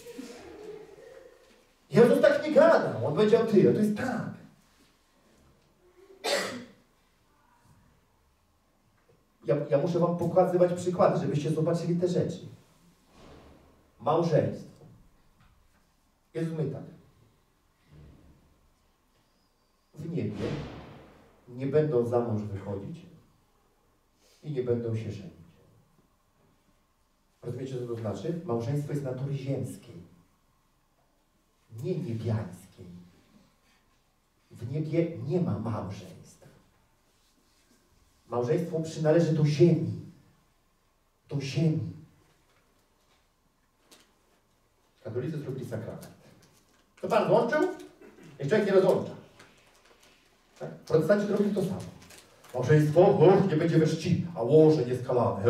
Jezus tak nie gadał. On powiedział tyle. To jest tak. Ja muszę wam pokazywać przykłady, żebyście zobaczyli te rzeczy. Małżeństwo. Jezus mówi tak. W niebie nie będą za mąż wychodzić i nie będą się żenić. Rozumiecie, co to znaczy? Małżeństwo jest natury ziemskiej, nie niebiańskiej. W niebie nie ma małżeństw. Małżeństwo przynależy do ziemi. Do ziemi. Katolicy zrobili sakrament. To Pan łączył i człowiek nie rozłącza. Tak? Protestanci robili to samo. Małżeństwo, nie będzie we czci, a łoże nieskalane.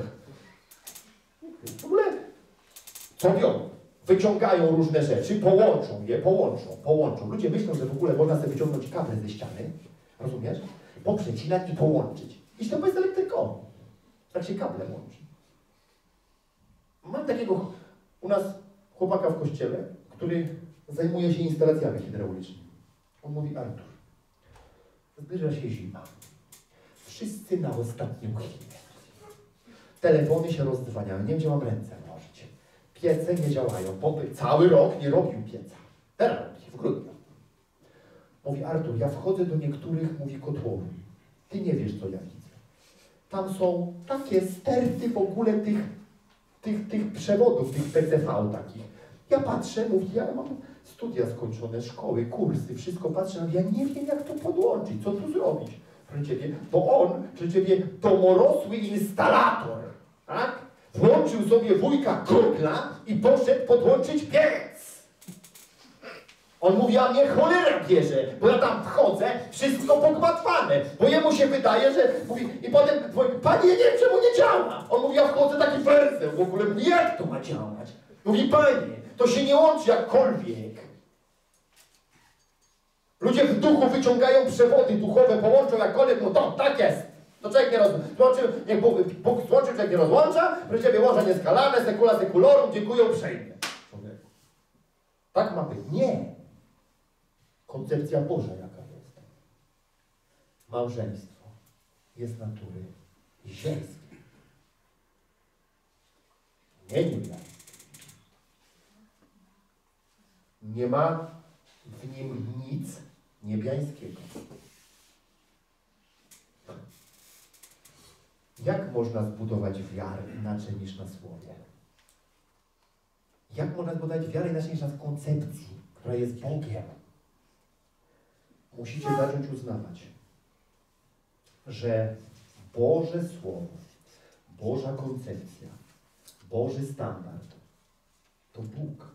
W ogóle co robią? Wyciągają różne rzeczy, połączą. Ludzie myślą, że w ogóle można sobie wyciągnąć kable ze ściany, rozumiesz? Poprzecinać i połączyć. I to bez elektryką. Tak się kable łączy. Mam takiego u nas chłopaka w kościele, który zajmuje się instalacjami hydraulicznymi. On mówi, Artur, zbliża się zima. Wszyscy na ostatnią chwilę. Telefony się rozdzwaniają, nie wiem, gdzie mam ręce włożyć. Piece nie działają. Cały rok nie robił pieca. Teraz robi, w grudniu. Mówi, Artur, ja wchodzę do niektórych, mówi, kotłowni. Ty nie wiesz, co ja widzę. Tam są takie sterty w ogóle tych przewodów, tych PCV takich. Ja patrzę, mówi, ja mam studia skończone, szkoły, kursy, wszystko patrzę, ja nie wiem, jak to podłączyć, co tu zrobić. Proszę Ciebie, bo on, proszę Ciebie, domorosły instalator, tak? Włączył sobie wujka kukla i poszedł podłączyć piec. On mówi, a mnie cholera bierze, bo ja tam wchodzę, wszystko pogmatwane, bo jemu się wydaje, że mówi, i potem, Panie, ja nie wiem, czemu nie działa. On mówi, ja wchodzę taki wersem, w ogóle, jak to ma działać? Mówi, Panie, to się nie łączy jakkolwiek. Ludzie w duchu wyciągają przewody duchowe, połączą jakkolwiek, no to tak jest. To człowiek nie rozłącza. Niech Bóg złączy, człowiek nie rozłącza, proszę Ciebie, łoża nieskalane, sekula sekulorum, dziękuję uprzejmie. Tak ma być. Nie. Koncepcja Boża jaka jest. Małżeństwo jest natury ziemskiej. Nie niebiańskiej. Nie ma w nim nic niebiańskiego. Jak można zbudować wiarę inaczej niż na słowie? Jak można zbudować wiarę inaczej niż na koncepcji, która jest Bogiem? Musicie zacząć uznawać, że Boże Słowo, Boża koncepcja, Boży standard to Bóg.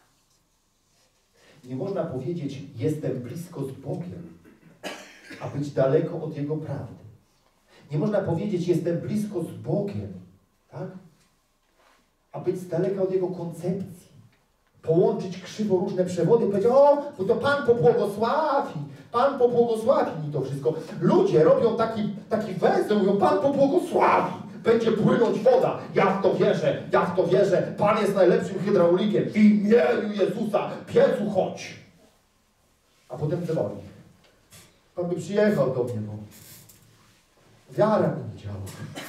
Nie można powiedzieć, jestem blisko z Bogiem, a być daleko od Jego prawdy. Nie można powiedzieć, jestem blisko z Bogiem, tak? A być z daleka od Jego koncepcji. połączyć krzywo różne przewody, powiedział, o, bo to Pan pobłogosławi, Pan pobłogosławi mi to wszystko. Ludzie robią taki węzeł, mówią, Pan pobłogosławi, będzie płynąć woda. Ja w to wierzę, Pan jest najlepszym hydraulikiem. W imieniu Jezusa, piecu chodź. A potem dzwoni. Pan by przyjechał do mnie, bo wiara mi nie działa.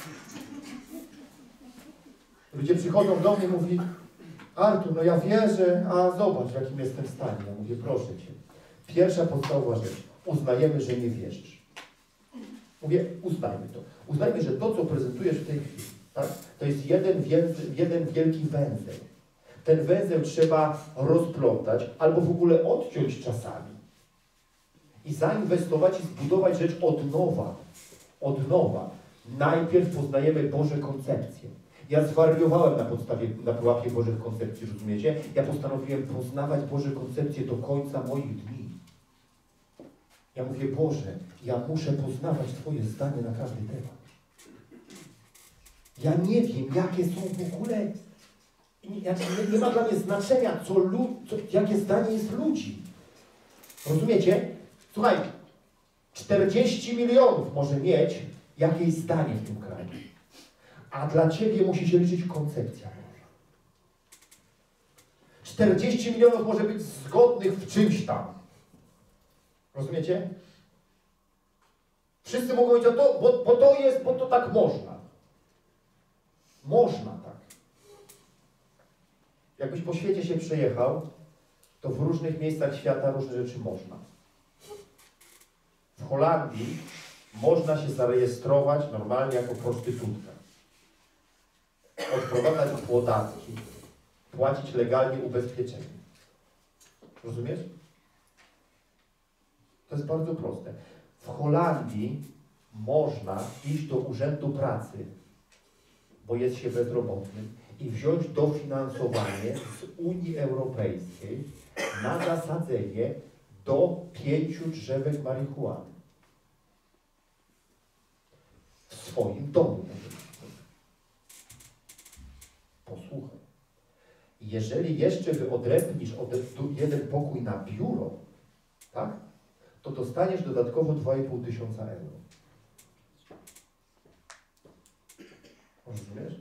Ludzie przychodzą do mnie i mówi, Artur, no ja wierzę, a zobacz, w jakim jestem stanie. Ja mówię, proszę Cię, pierwsza podstawowa rzecz, uznajemy, że nie wierzysz. Mówię, uznajmy to. Uznajmy, że to, co prezentujesz w tej chwili, tak, to jest jeden wielki węzeł. Ten węzeł trzeba rozplątać albo w ogóle odciąć czasami i zainwestować i zbudować rzecz od nowa. Od nowa. Najpierw poznajemy Boże koncepcje. Ja zwariowałem na pułapie Bożych koncepcji, rozumiecie? Ja postanowiłem poznawać Boże koncepcje do końca moich dni. Ja mówię, Boże, ja muszę poznawać Twoje zdanie na każdy temat. Ja nie wiem, jakie są w ogóle... Nie ma dla mnie znaczenia, jakie zdanie jest ludzi. Rozumiecie? Słuchaj, 40 milionów może mieć jakieś zdanie w tym kraju. A dla Ciebie musi się liczyć koncepcja Boża. 40 milionów może być zgodnych w czymś tam. Rozumiecie? Wszyscy mogą powiedzieć, bo to tak można. Można tak. Jakbyś po świecie się przejechał, to w różnych miejscach świata różne rzeczy można. W Holandii można się zarejestrować normalnie jako prostytutka. Odprowadzać podatki, płacić legalnie ubezpieczenie. Rozumiesz? To jest bardzo proste. W Holandii można iść do Urzędu Pracy, bo jest się bezrobotnym, i wziąć dofinansowanie z Unii Europejskiej na zasadzenie do 5 drzewek marihuany. W swoim domu. Posłuchaj. Jeżeli jeszcze wyodrębnisz jeden pokój na biuro, tak, to dostaniesz dodatkowo 2,5 tysiąca euro. Rozumiesz?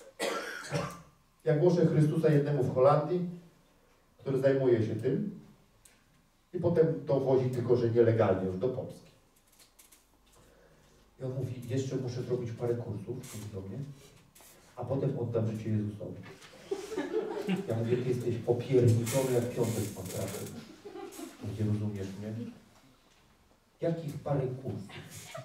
Ja głoszę Chrystusa jednemu w Holandii, który zajmuje się tym i potem to wozi, tylko że nielegalnie już do Polski. I on mówi, jeszcze muszę zrobić parę kursów, mówi do mnie, a potem oddam życie Jezusowi. Ja mówię, ty jesteś opierniczony jak piątek z kontratem. Nie rozumiesz mnie? Jakich parę kursów?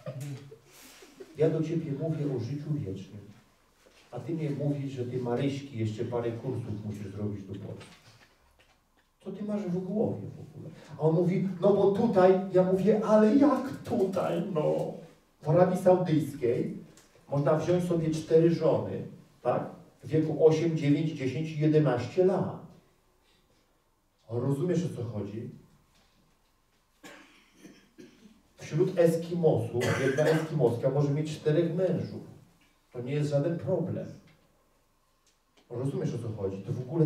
Ja do Ciebie mówię o życiu wiecznym, a Ty mnie mówisz, że Ty, Maryśki, jeszcze parę kursów musisz zrobić do Polski. Co Ty masz w głowie w ogóle? A on mówi, no bo tutaj, ja mówię, ale jak tutaj, no? W Arabii Saudyjskiej można wziąć sobie 4 żony, tak? W wieku 8, 9, 10, 11 lat. Rozumiesz, o co chodzi? Wśród Eskimosów jedna Eskimoska może mieć 4 mężów. To nie jest żaden problem. Rozumiesz, o co chodzi? To w ogóle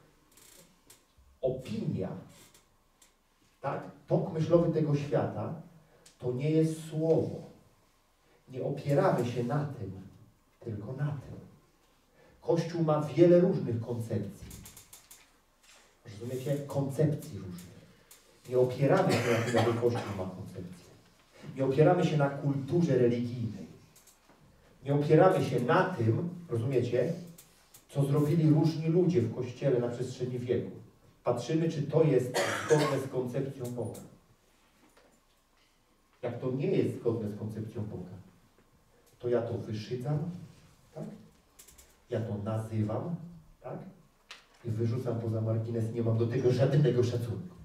opinia, tak? Tok myślowy tego świata to nie jest słowo. Nie opieramy się na tym, tylko na tym. Kościół ma wiele różnych koncepcji. Rozumiecie? Koncepcji różnych. Nie opieramy się na tym, jaki Kościół ma koncepcję. Nie opieramy się na kulturze religijnej. Nie opieramy się na tym, rozumiecie, co zrobili różni ludzie w Kościele na przestrzeni wieków. Patrzymy, czy to jest zgodne z koncepcją Boga. Jak to nie jest zgodne z koncepcją Boga, to ja to wyszydzam, tak? Ja to nazywam, tak? I wyrzucam poza margines, nie mam do tego żadnego szacunku.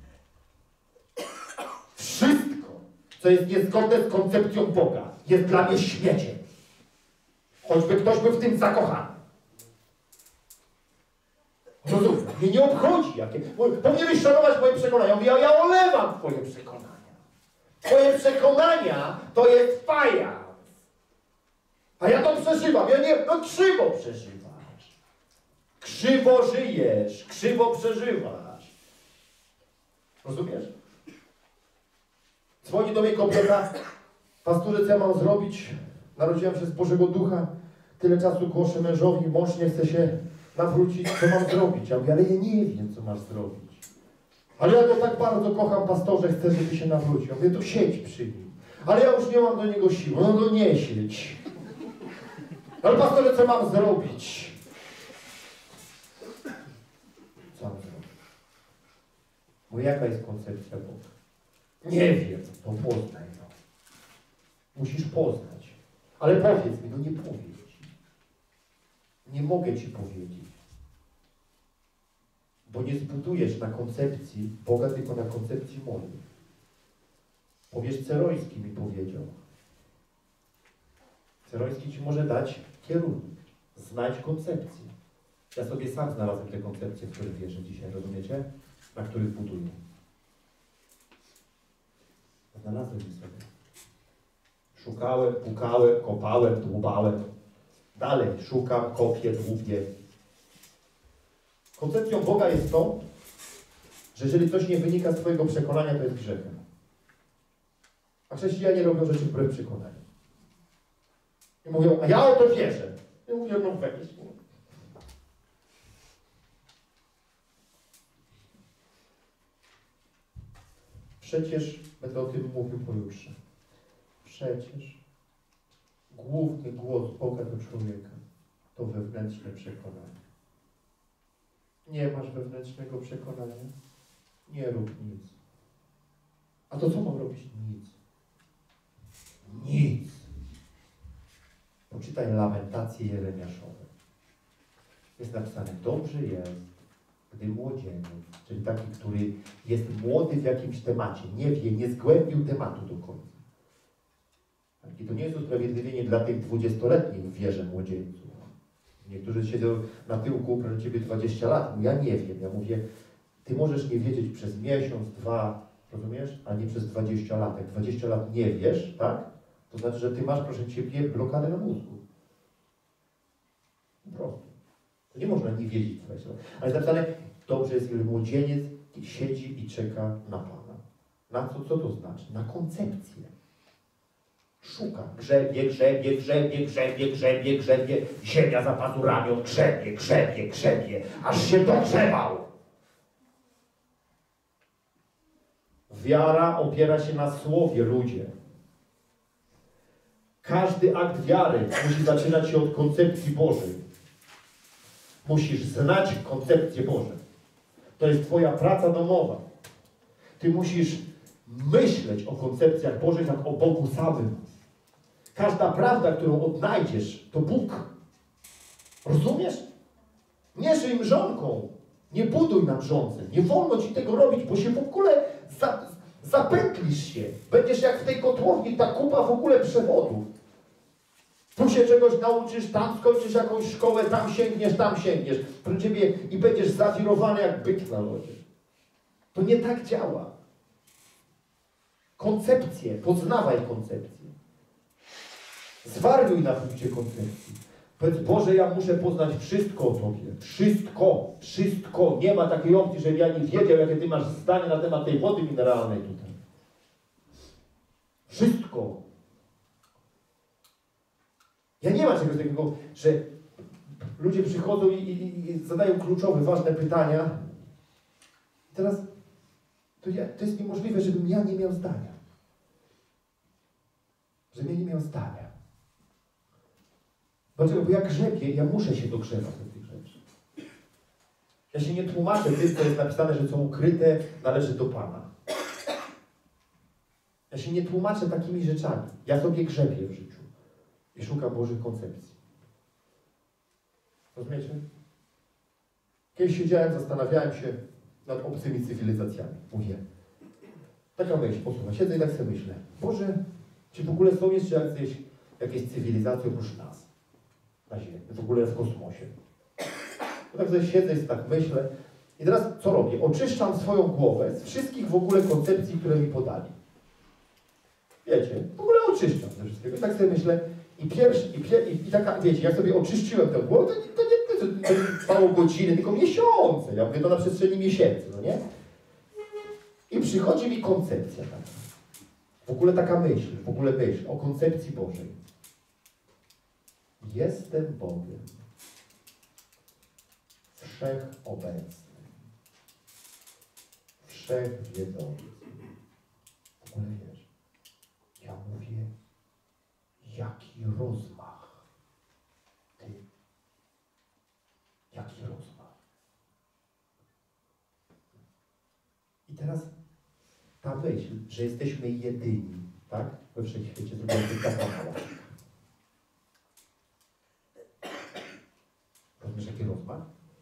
Wszystko, co jest niezgodne z koncepcją Boga, jest dla mnie śmieciem. Choćby ktoś był w tym zakochany. Rozumiem, mnie nie obchodzi, jakie... Powinieneś szanować moje przekonania. Mówię, ja olewam twoje przekonania. Twoje przekonania to jest fajans. A ja to przeżywam. Ja nie... No krzywo przeżywasz. Krzywo żyjesz, krzywo przeżywasz. Rozumiesz? Dzwoni do mnie kobieta, pastorze, co ja mam zrobić? Narodziłam się z Bożego Ducha, tyle czasu głoszę mężowi, mąż nie chce się nawrócić, co mam zrobić? Ja mówię, ale ja nie wiem, co masz zrobić. Ale ja go tak bardzo kocham, pastorze, chcę, żeby się nawrócił. Ja mówię, to siedź przy nim. Ale ja już nie mam do niego siły. No to nie siedź. Ale pastorze, co mam zrobić? Co mam zrobić? Bo jaka jest koncepcja Boga? Nie wiem, to poznaj no. Musisz poznać. Ale powiedz mi, no nie powiedz. Nie mogę ci powiedzieć. Bo nie zbudujesz na koncepcji Boga, tylko na koncepcji mojej. Powiesz, Cerojski mi powiedział. Cerojski ci może dać kierunek. Znajdź koncepcję. Ja sobie sam znalazłem te koncepcje, w których wierzę dzisiaj, rozumiecie? Na których buduję. Znalazłem je sobie. Szukałem, pukałem, kopałem, dłubałem. Dalej szukam, kopię, dłubię. Koncepcją Boga jest to, że jeżeli coś nie wynika z twojego przekonania, to jest grzechem. A chrześcijanie robią rzeczy wbrew przekonaniu. I mówią, a ja o to wierzę. I mówię, no weź. Przecież, będę o tym mówił pojutrze, przecież główny głos Boga do człowieka to wewnętrzne przekonanie. Nie masz wewnętrznego przekonania? Nie rób nic. A to co mam robić? Nic. Nic. Poczytaj lamentacje Jeremiaszowe. Jest napisane, dobrze jest, gdy młodzieniec, czyli taki, który jest młody w jakimś temacie, nie wie, nie zgłębił tematu do końca. I to nie jest usprawiedliwienie dla tych 20-letnich w wierze młodzieńców. Niektórzy siedzą na tyłku, proszę Ciebie 20 lat. Ja nie wiem. Ja mówię, Ty możesz nie wiedzieć przez miesiąc, 2, rozumiesz? A nie przez 20 lat. Jak 20 lat nie wiesz, tak? To znaczy, że Ty masz, proszę Ciebie, blokadę na mózgu. Po prostu. To nie można nie wiedzieć 20 lat. Ale jest napisane, dobrze jest, kiedy młodzieniec siedzi i czeka na Pana. Na co to znaczy? Na koncepcję. Szuka, grzebie, ziemia za pazurami, grzebie, aż się dogrzebał. Wiara opiera się na słowie, ludzie. Każdy akt wiary musi zaczynać się od koncepcji Bożej. Musisz znać koncepcję Bożą. To jest twoja praca domowa. Ty musisz myśleć o koncepcjach Bożych jak o Bogu samym. Każda prawda, którą odnajdziesz, to Bóg. Rozumiesz? Nie żyj mrzonką. Nie buduj na mrzonce. Nie wolno ci tego robić, bo się w ogóle zapętlisz się. Będziesz jak w tej kotłowni, ta kupa w ogóle przewodów. Tu się czegoś nauczysz, tam skończysz jakąś szkołę, tam sięgniesz. Pro ciebie i będziesz zawirowany jak byk na lodzie. To nie tak działa. Koncepcję, poznawaj koncepcję. Zwariuj na punkcie koncepcji. Powiedz, Boże, ja muszę poznać wszystko o Tobie. Wszystko. Nie ma takiej opcji, żebym ja nie wiedział, jakie Ty masz zdanie na temat tej wody mineralnej tutaj. Wszystko. Ja nie ma czegoś takiego, że ludzie przychodzą i zadają kluczowe, ważne pytania. I teraz to jest niemożliwe, żebym ja nie miał zdania. Żebym ja nie miał zdania. Dlaczego? Bo ja grzebię, ja muszę się dogrzewać do tych rzeczy. Ja się nie tłumaczę tym, co jest napisane, że co ukryte należy do Pana. Ja się nie tłumaczę takimi rzeczami. Ja sobie grzebię w życiu. I szukam Bożych koncepcji. Rozumiecie? Kiedyś siedziałem, zastanawiałem się nad obcymi cywilizacjami. Mówię, taka myśl, posłuchaj, siedzę i tak sobie myślę. Boże, czy w ogóle są jeszcze jakieś cywilizacje oprócz nas? Na Ziemi, w ogóle w kosmosie. No tak sobie siedzę i tak myślę. I teraz co robię? Oczyszczam swoją głowę z wszystkich w ogóle koncepcji, które mi podali. Wiecie, w ogóle oczyszczam ze wszystkiego. I tak sobie myślę, i taka, wiecie, jak sobie oczyściłem tę głowę, to to nie trwało godziny, tylko miesiące. Ja mówię to na przestrzeni miesięcy, no nie? I przychodzi mi koncepcja taka. W ogóle taka myśl, o koncepcji Bożej. Jestem Bogiem. Wszechobecny. Wszechwiedzący. W ogóle wiesz, ja mówię, jaki rozmach. Ty, jaki rozmach. I teraz ta myśl, że jesteśmy jedyni, tak? We wszechświecie zrobiła się taka mała. Rozumiesz, jaki rozmach?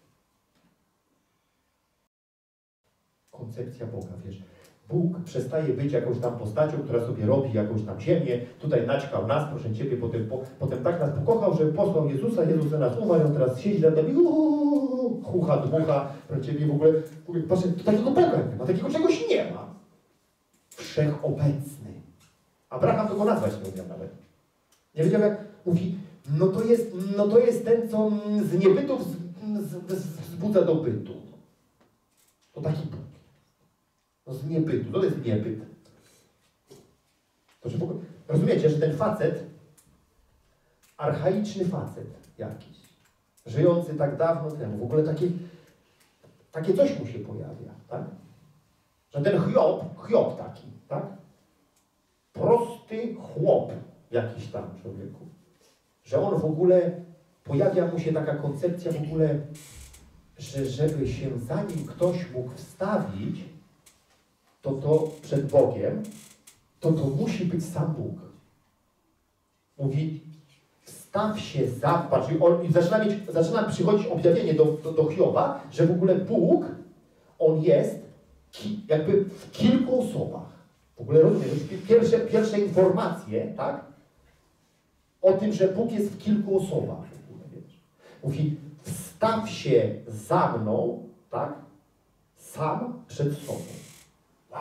Koncepcja Boga, wiesz. Bóg przestaje być jakąś tam postacią, która sobie robi jakąś tam ziemię. Tutaj naćkał nas, proszę Ciebie, potem tak nas pokochał, że posłał Jezusa, Jezus za nas umarł, on teraz siedzi nad nami, chucha, dmucha, proszę Ciebie, w ogóle, patrzę, to takiego Boga nie ma, takiego czegoś nie ma. Wszechobecny. Abraham tego nazwać nie umiał nawet. Nie wiedział jak, mówi, no to jest ten, co z niebytu wzbudza do bytu. To taki Bóg. No z niebytu, to jest niebyt. To, że w ogóle, rozumiecie, że ten facet, archaiczny facet jakiś, żyjący tak dawno temu, w ogóle takie coś mu się pojawia, tak? Że ten Hiob taki, tak? Prosty chłop jakiś tam człowieku. Że on w ogóle, pojawia mu się taka koncepcja w ogóle, że żeby się zanim ktoś mógł wstawić, to przed Bogiem, to musi być sam Bóg. Mówi, wstaw się za, patrz, i zaczyna przychodzić objawienie do Hioba, że w ogóle Bóg, on jest jakby w kilku osobach. W ogóle rozumiesz, pierwsze informacje, tak? O tym, że Bóg jest w kilku osobach. W ogóle, wiesz. Mówi, wstaw się za mną, tak? Sam przed sobą. Wow.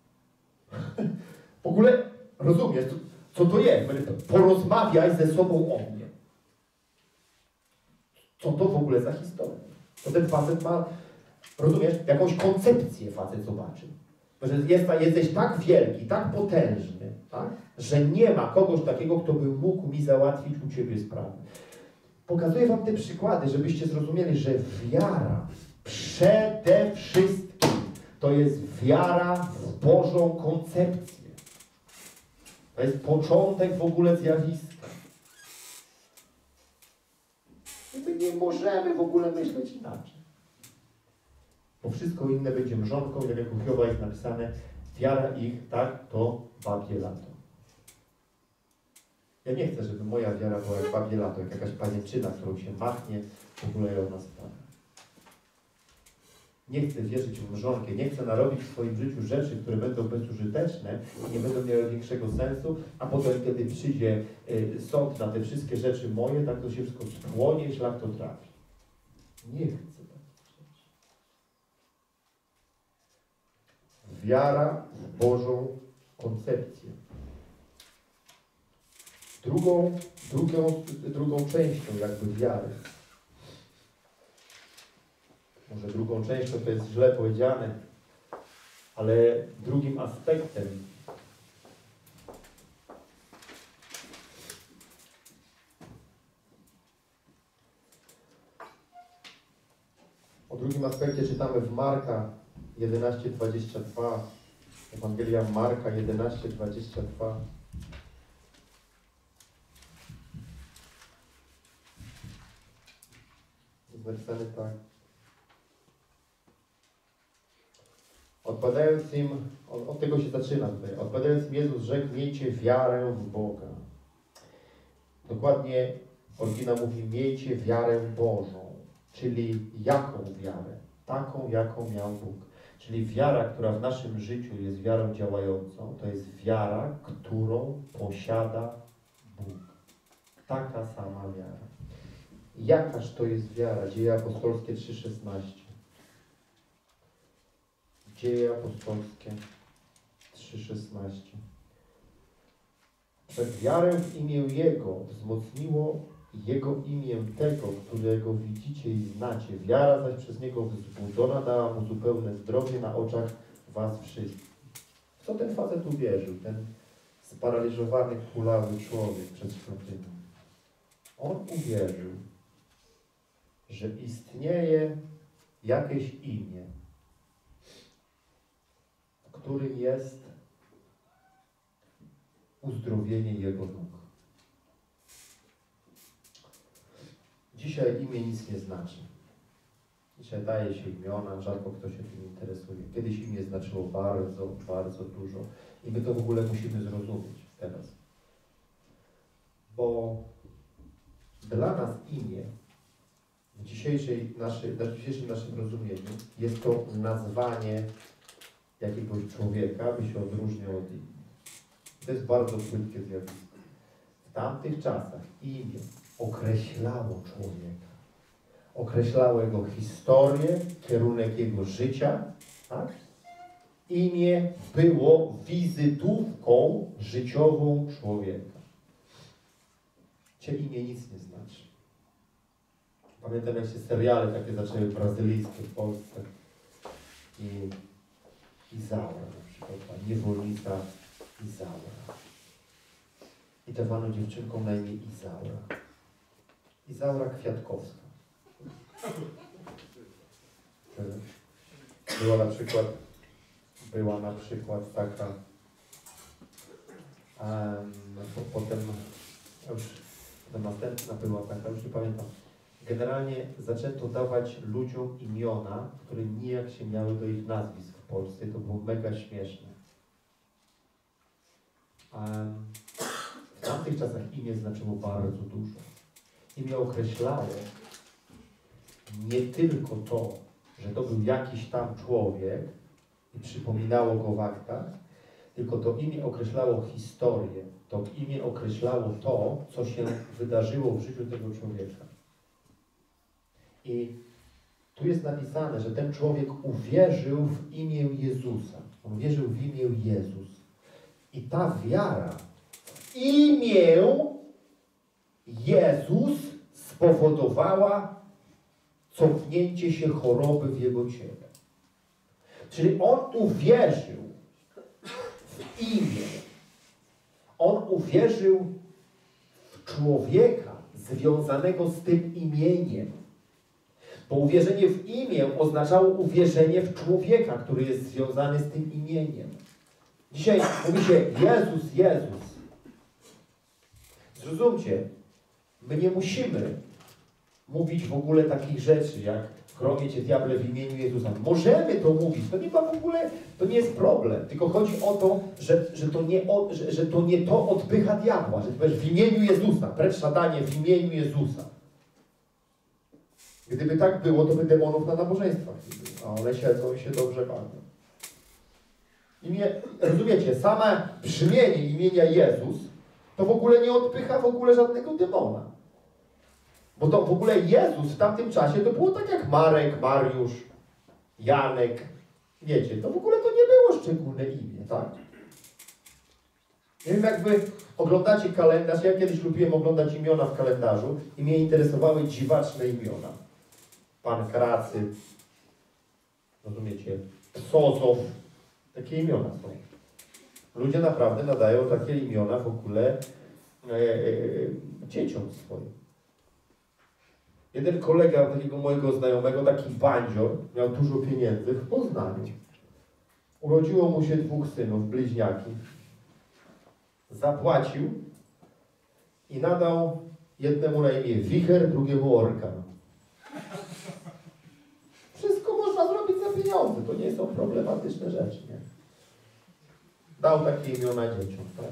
W ogóle rozumiesz, co to jest? Porozmawiaj ze sobą o mnie. Co to w ogóle za historia? To ten facet ma, rozumiesz, jakąś koncepcję facet zobaczył. Że jesteś tak wielki, tak potężny, tak? Że nie ma kogoś takiego, kto by mógł mi załatwić u Ciebie sprawy. Pokazuję Wam te przykłady, żebyście zrozumieli, że wiara przede wszystkim to jest wiara w Bożą koncepcję. To jest początek w ogóle zjawiska. I my nie możemy w ogóle myśleć inaczej. Bo wszystko inne będzie mrzonką, jak u Hioba jest napisane, wiara ich, tak, to babie lato. Ja nie chcę, żeby moja wiara była jak babie lato, jak jakaś panienczyna, którą się machnie, w ogóle ją nastawi. Nie chcę wierzyć w mrzonkę, nie chcę narobić w swoim życiu rzeczy, które będą bezużyteczne i nie będą miały większego sensu, a potem, kiedy przyjdzie sąd na te wszystkie rzeczy moje, tak to się wszystko spłonie i szlak to trafi. Nie chcę takich rzeczy. Wiara w Bożą koncepcję. Drugą częścią jakby wiary. Może drugą częścią to jest źle powiedziane, ale drugim aspektem o drugim aspekcie czytamy w Marka 11:22. Ewangelia Marka 11:22. Jest napisane tak. Odpowiadając im, od tego się zaczyna tutaj, odpowiadając im Jezus rzekł, miejcie wiarę w Boga. Dokładnie oryginał mówi, miejcie wiarę Bożą, czyli jaką wiarę? Taką, jaką miał Bóg. Czyli wiara, która w naszym życiu jest wiarą działającą, to jest wiara, którą posiada Bóg. Taka sama wiara. Jakaż to jest wiara? Dzieje apostolskie 3:16. Dzieje apostolskie 3:16. Przez wiarę w imię Jego wzmocniło Jego imię tego, którego widzicie i znacie. Wiara zaś przez Niego wzbudzona dała Mu zupełne zdrowie na oczach was wszystkich. W co ten facet uwierzył? Ten sparaliżowany, kulawy człowiek przed świątynią. On uwierzył, że istnieje jakieś imię, w którym jest uzdrowienie jego nóg. Dzisiaj imię nic nie znaczy. Dzisiaj daje się imiona, rzadko kto się tym interesuje. Kiedyś imię znaczyło bardzo, bardzo dużo. I my to w ogóle musimy zrozumieć teraz. Bo dla nas imię w dzisiejszym naszym rozumieniu jest to nazwanie jakiegoś człowieka, by się odróżniał od innych. To jest bardzo płytkie zjawisko. W tamtych czasach imię określało człowieka. Określało jego historię, kierunek jego życia. Tak? Imię było wizytówką życiową człowieka. Cię imię nic nie znaczy. Pamiętam, jak się seriale takie zaczęły brazylijskie w Polsce. I Izaura na przykład, niewolnica Izaura. I dawano dziewczynkom na imię Izaura. Izaura Kwiatkowska. Była na przykład taka, potem już następna była taka, już nie pamiętam. Generalnie zaczęto dawać ludziom imiona, które nijak się miały do ich nazwisk w Polsce. To było mega śmieszne. W tamtych czasach imię znaczyło bardzo dużo. Imię określało nie tylko to, że to był jakiś tam człowiek i przypominało go w aktach, tylko to imię określało historię. To imię określało to, co się wydarzyło w życiu tego człowieka. I tu jest napisane, że ten człowiek uwierzył w imię Jezusa. On wierzył w imię Jezus. I ta wiara w imię Jezus spowodowała cofnięcie się choroby w jego ciele. Czyli on uwierzył w imię. On uwierzył w człowieka związanego z tym imieniem. Bo uwierzenie w imię oznaczało uwierzenie w człowieka, który jest związany z tym imieniem. Dzisiaj mówi się Jezus, Jezus. Zrozumcie, my nie musimy mówić w ogóle takich rzeczy, jak gromię Cię, diable, w imieniu Jezusa. Możemy to mówić, to nie ma w ogóle, to nie jest problem. Tylko chodzi o to, że to nie to odpycha diabła, że ty powiesz w imieniu Jezusa, precz szatanie, w imieniu Jezusa. Gdyby tak było, to by demonów na nabożeństwach nie było, a one siedzą i się dobrze bawią. Rozumiecie, same brzmienie imienia Jezus to w ogóle nie odpycha w ogóle żadnego demona. Bo to w ogóle Jezus w tamtym czasie to było tak jak Marek, Mariusz, Janek. Wiecie, to w ogóle to nie było szczególne imię, tak? Nie wiem, jak wy oglądacie kalendarz. Ja kiedyś lubiłem oglądać imiona w kalendarzu i mnie interesowały dziwaczne imiona. Pan Kracy, rozumiecie, Psozow. Takie imiona są. Ludzie naprawdę nadają takie imiona w ogóle dzieciom swoim. Jeden kolega takiego mojego znajomego, taki bandzior, miał dużo pieniędzy w Poznaniu. Urodziło mu się 2 synów, bliźniaki. Zapłacił i nadał jednemu na imię Wicher, drugiemu Orkan. Wszystko można zrobić za pieniądze, to nie są problematyczne rzeczy, nie? Dał takie imiona dzieciom, tak?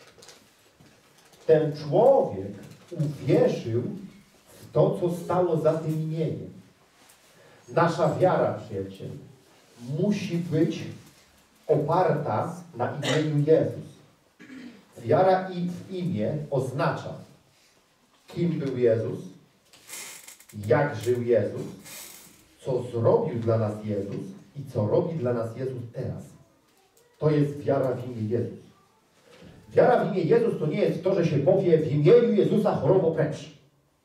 Ten człowiek uwierzył w to, co stało za tym imieniem. Nasza wiara, przyjaciele, musi być oparta na imieniu Jezus. Wiara w imię oznacza, kim był Jezus, jak żył Jezus, co zrobił dla nas Jezus i co robi dla nas Jezus teraz. To jest wiara w imię Jezus. Wiara w imię Jezus to nie jest to, że się powie w imieniu Jezusa chorobo precz.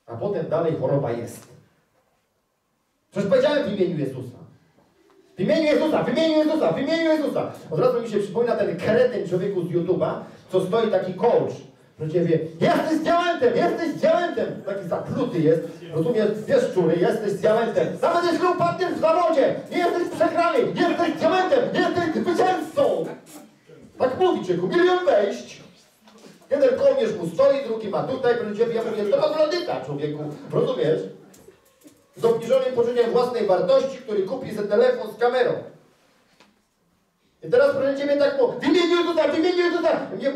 A potem dalej choroba jest. Przecież powiedziałem w imieniu Jezusa. W imieniu Jezusa, w imieniu Jezusa, w imieniu Jezusa. Od razu mi się przypomina ten kretyn człowieku z YouTube'a, co stoi taki coach. Że ciebie, jesteś diamentem! Taki zapluty jest, rozumiesz, wiesz szczury, jesteś diamentem. Nawet jeśli upadniesz w zawodzie, nie jesteś przegrany, jesteś diamentem, jesteś zwycięzcą. Tak mówi człowieku, 1 000 000 wejść. Jeden kołnierz mu stoi, drugi ma tutaj, ciebie, ja mówię, to bandyta, człowieku, rozumiesz? Z obniżonym poczuciem własnej wartości, który kupi sobie telefon z kamerą. I teraz proszę ciebie tak mówię, w imieniu Jezusa, w imieniu Jezusa. Ja mówię,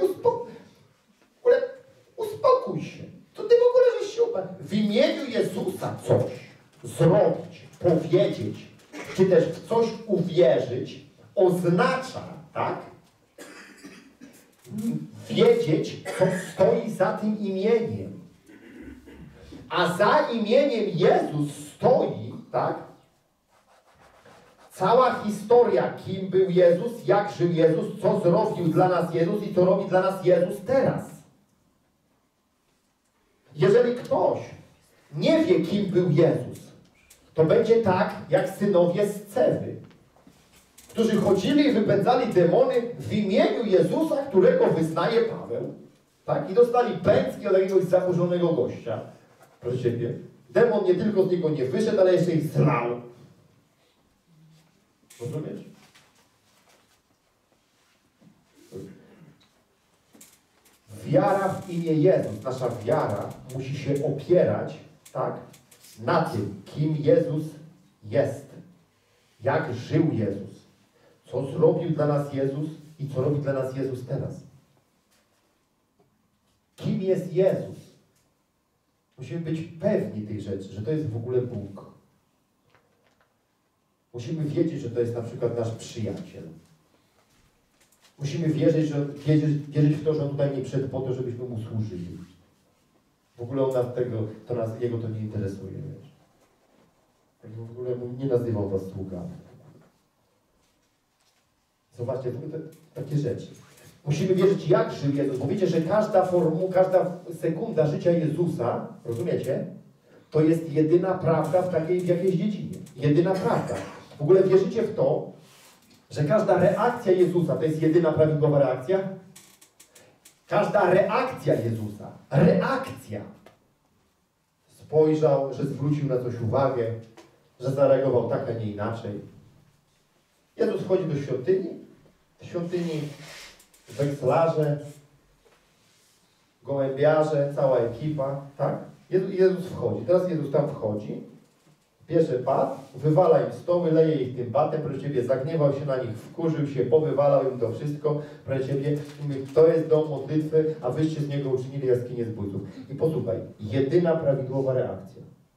uspokój się. To ty w ogóle żeś się upadł. W imieniu Jezusa coś zrobić, powiedzieć, czy też w coś uwierzyć, oznacza, tak? Wiedzieć, co stoi za tym imieniem. A za imieniem Jezus stoi, tak? Cała historia, kim był Jezus, jak żył Jezus, co zrobił dla nas Jezus i co robi dla nas Jezus teraz. Jeżeli ktoś nie wie, kim był Jezus, to będzie tak, jak synowie z Cewy, którzy chodzili i wypędzali demony w imieniu Jezusa, którego wyznaje Paweł, tak? I dostali pędzki od jakiegoś zaburzonego gościa. Proszę ciebie, demon nie tylko z niego nie wyszedł, ale jeszcze ich zlał. Rozumiesz? Wiara w imię Jezus, nasza wiara musi się opierać, tak, na tym, kim Jezus jest, jak żył Jezus, co zrobił dla nas Jezus i co robi dla nas Jezus teraz. Kim jest Jezus? Musimy być pewni tych rzeczy, że to jest w ogóle Bóg. Musimy wiedzieć, że to jest na przykład nasz przyjaciel. Musimy wierzyć w to, że On tutaj nie przyszedł po to, żebyśmy Mu służyli. W ogóle On Jego to nie interesuje. Wiesz. W ogóle nie nazywał was sługami. Zobaczcie, takie rzeczy. Musimy wierzyć, jak żył Jezus, bo wiecie, że każda sekunda życia Jezusa, rozumiecie, to jest jedyna prawda w jakiejś dziedzinie. Jedyna prawda. W ogóle wierzycie w to, że każda reakcja Jezusa to jest jedyna prawidłowa reakcja? Każda reakcja Jezusa, reakcja. Spojrzał, że zwrócił na coś uwagę, że zareagował tak, a nie inaczej. Jezus wchodzi do świątyni. W świątyni wekslarze, gołębiarze, cała ekipa, tak? Jezus wchodzi. Teraz Jezus tam wchodzi, bierze bat, wywala im stoły, leje ich tym batem, proszę Ciebie, zagniewał się na nich, wkurzył się, powywalał im to wszystko, proszę Ciebie, mówi, to jest dom modlitwy, a wyście z niego uczynili jaskinię zbójców. I posłuchaj, jedyna prawidłowa reakcja.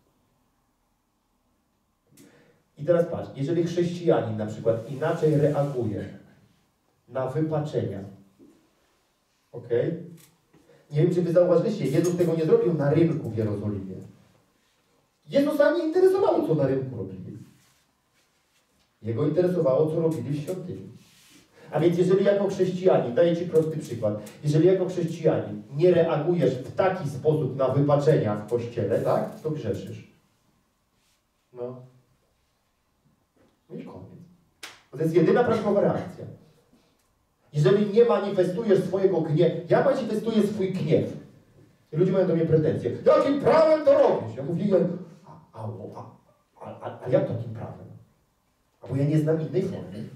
I teraz patrz, jeżeli chrześcijanin na przykład inaczej reaguje na wypaczenia, ok? Nie wiem, czy wy zauważyliście, Jezus tego nie zrobił na rynku w Jerozolimie. Jezusa nie interesowało, co na rynku robili. Jego interesowało, co robili w świątyni. A więc jeżeli jako chrześcijanin, daję Ci prosty przykład, jeżeli jako chrześcijanin nie reagujesz w taki sposób na wypaczenia w Kościele, tak, to grzeszysz. No. No i koniec. To jest jedyna prawidłowa reakcja. Jeżeli nie manifestujesz swojego gniewu, ja manifestuję swój gniew. I ludzie mają do mnie pretensje. Jakim prawem to robisz? Ja mówię, a jak takim prawem? Bo ja nie znam innej formy.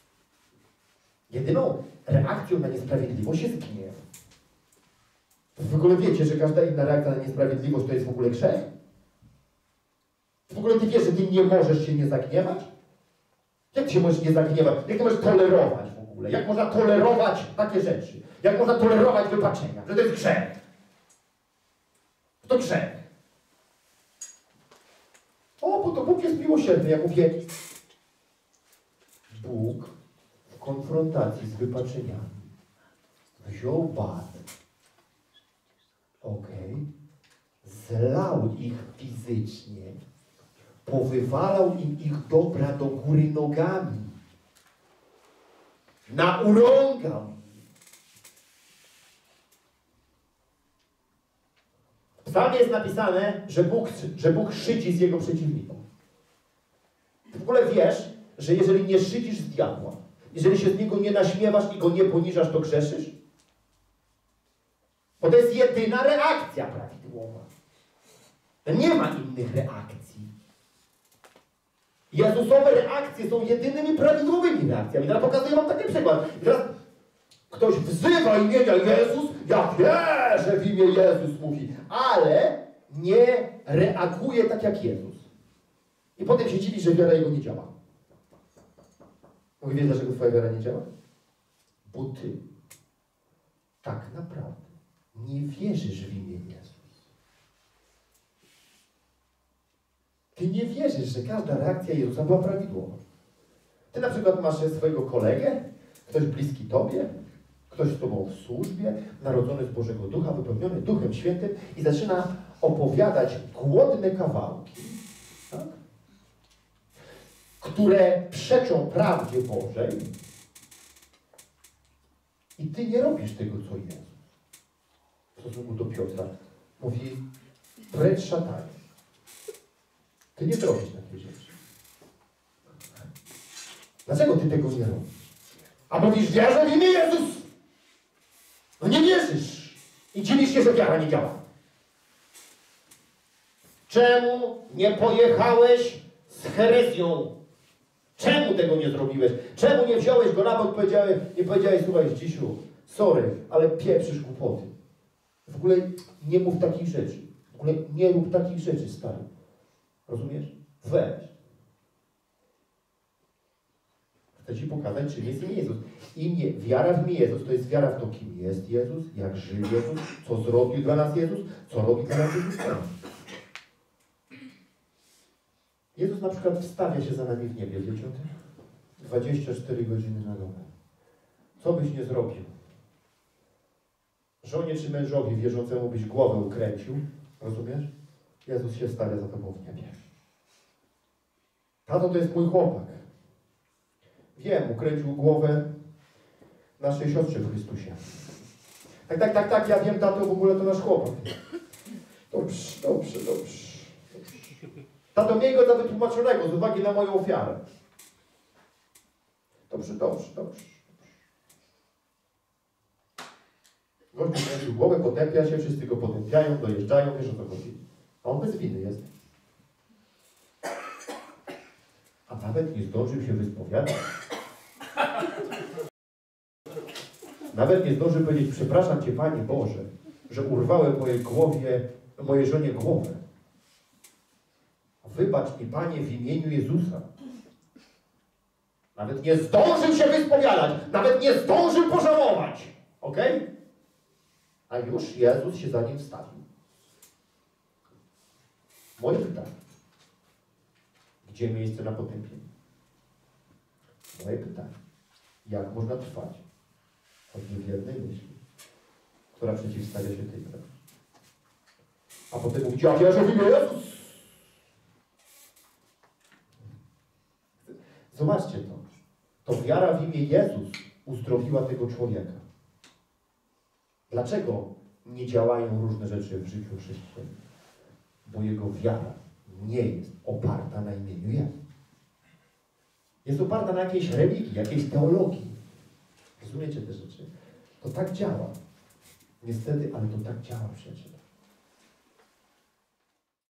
Jedyną reakcją na niesprawiedliwość jest gniew. W ogóle wiecie, że każda inna reakcja na niesprawiedliwość to jest w ogóle grzech? W ogóle ty wiesz, że ty nie możesz się nie zagniewać? Jak ty się możesz nie zagniewać? Jak ty możesz tolerować w ogóle? Jak można tolerować takie rzeczy? Jak można tolerować wypaczenia? Że to jest grzech. To grzech. O, bo to Bóg jest miłosierny. Ja mówię, Bóg w konfrontacji z wypaczeniami wziął bat, zlał ich fizycznie, powywalał im ich dobra do góry nogami, naurągał. W psalmie jest napisane, że Bóg szydzi z jego przeciwników. Ty w ogóle wiesz, że jeżeli nie szydzisz z diabła, jeżeli się z niego nie naśmiewasz i go nie poniżasz, to grzeszysz? Bo to jest jedyna reakcja prawidłowa. Nie ma innych reakcji. Jezusowe reakcje są jedynymi prawidłowymi reakcjami. Teraz pokazuję wam taki przykład. I teraz ktoś wzywa imienia Jezus, ja wierzę w imię Jezus, mówi, ale nie reaguje tak jak Jezus. I potem się dziwi, że wiara jego nie działa. Mówi, wiesz, dlaczego twoja wiara nie działa? Bo ty tak naprawdę nie wierzysz w imię Jezus. Ty nie wierzysz, że każda reakcja Jezusa była prawidłowa. Ty na przykład masz swojego kolegę, ktoś bliski tobie, ktoś z tobą w służbie, narodzony z Bożego Ducha, wypełniony Duchem Świętym i zaczyna opowiadać głodne kawałki, tak? Które przeczą prawdzie Bożej i ty nie robisz tego, co Jezus. W stosunku do Piotra mówi, precz szatanie. Ty nie zrobisz takiej rzeczy. Dlaczego ty tego nie robisz? A mówisz, wierzę w imię Jezus. No nie wierzysz. I dziwisz się, że wiara nie działa. Czemu nie pojechałeś z herezją? Czemu tego nie zrobiłeś? Czemu nie wziąłeś go na bok i nie powiedziałeś, słuchaj, Zdzisiu, sorry, ale pieprzysz głupoty. W ogóle nie mów takich rzeczy. W ogóle nie rób takich rzeczy, stary. Rozumiesz? Weź. Chcę ci pokazać, czym jest imię Jezus. Wiara w imię Jezus to jest wiara w to, kim jest Jezus, jak żył Jezus, co zrobił dla nas Jezus, co robi dla nas Jezus. Jezus na przykład wstawia się za nami w niebie, wiecie o tym? 24 godziny na dobę. Co byś nie zrobił? Żonie czy mężowi wierzącemu byś głowę ukręcił, rozumiesz? Jezus się stawia za tobą w niebie. Tato to jest mój chłopak. Wiem, ukręcił głowę naszej siostrze w Chrystusie. Tak, ja wiem, tato, w ogóle to nasz chłopak. Dobrze. Tato, miej go za wytłumaczonego z uwagi na moją ofiarę. Dobrze. Gościu ukręcił głowę, potępia się, wszyscy go potępiają, dojeżdżają, wiesz o co chodzi. A on bez winy jest. A nawet nie zdążył się wyspowiadać. Nawet nie zdążył powiedzieć, przepraszam Cię, Panie Boże, że urwałem mojej żonie głowę. Wybacz mi, Panie, w imieniu Jezusa. Nawet nie zdążył się wyspowiadać. Nawet nie zdążył pożałować. Ok? A już Jezus się za nim wstawił. Moje pytanie. Gdzie miejsce na potępienie? Moje pytanie. Jak można trwać od niewiernej myśli, która przeciwstawia się tej prawdzie? A potem mówić, ja wierzę w imię Jezus. Zobaczcie to. To wiara w imię Jezus uzdrowiła tego człowieka. Dlaczego nie działają różne rzeczy w życiu chrześcijanina? Bo jego wiara nie jest oparta na imieniu Jezus. Jest oparta na jakiejś religii, jakiejś teologii. Rozumiecie te rzeczy? To tak działa. Niestety, ale to tak działa, przyjaciele.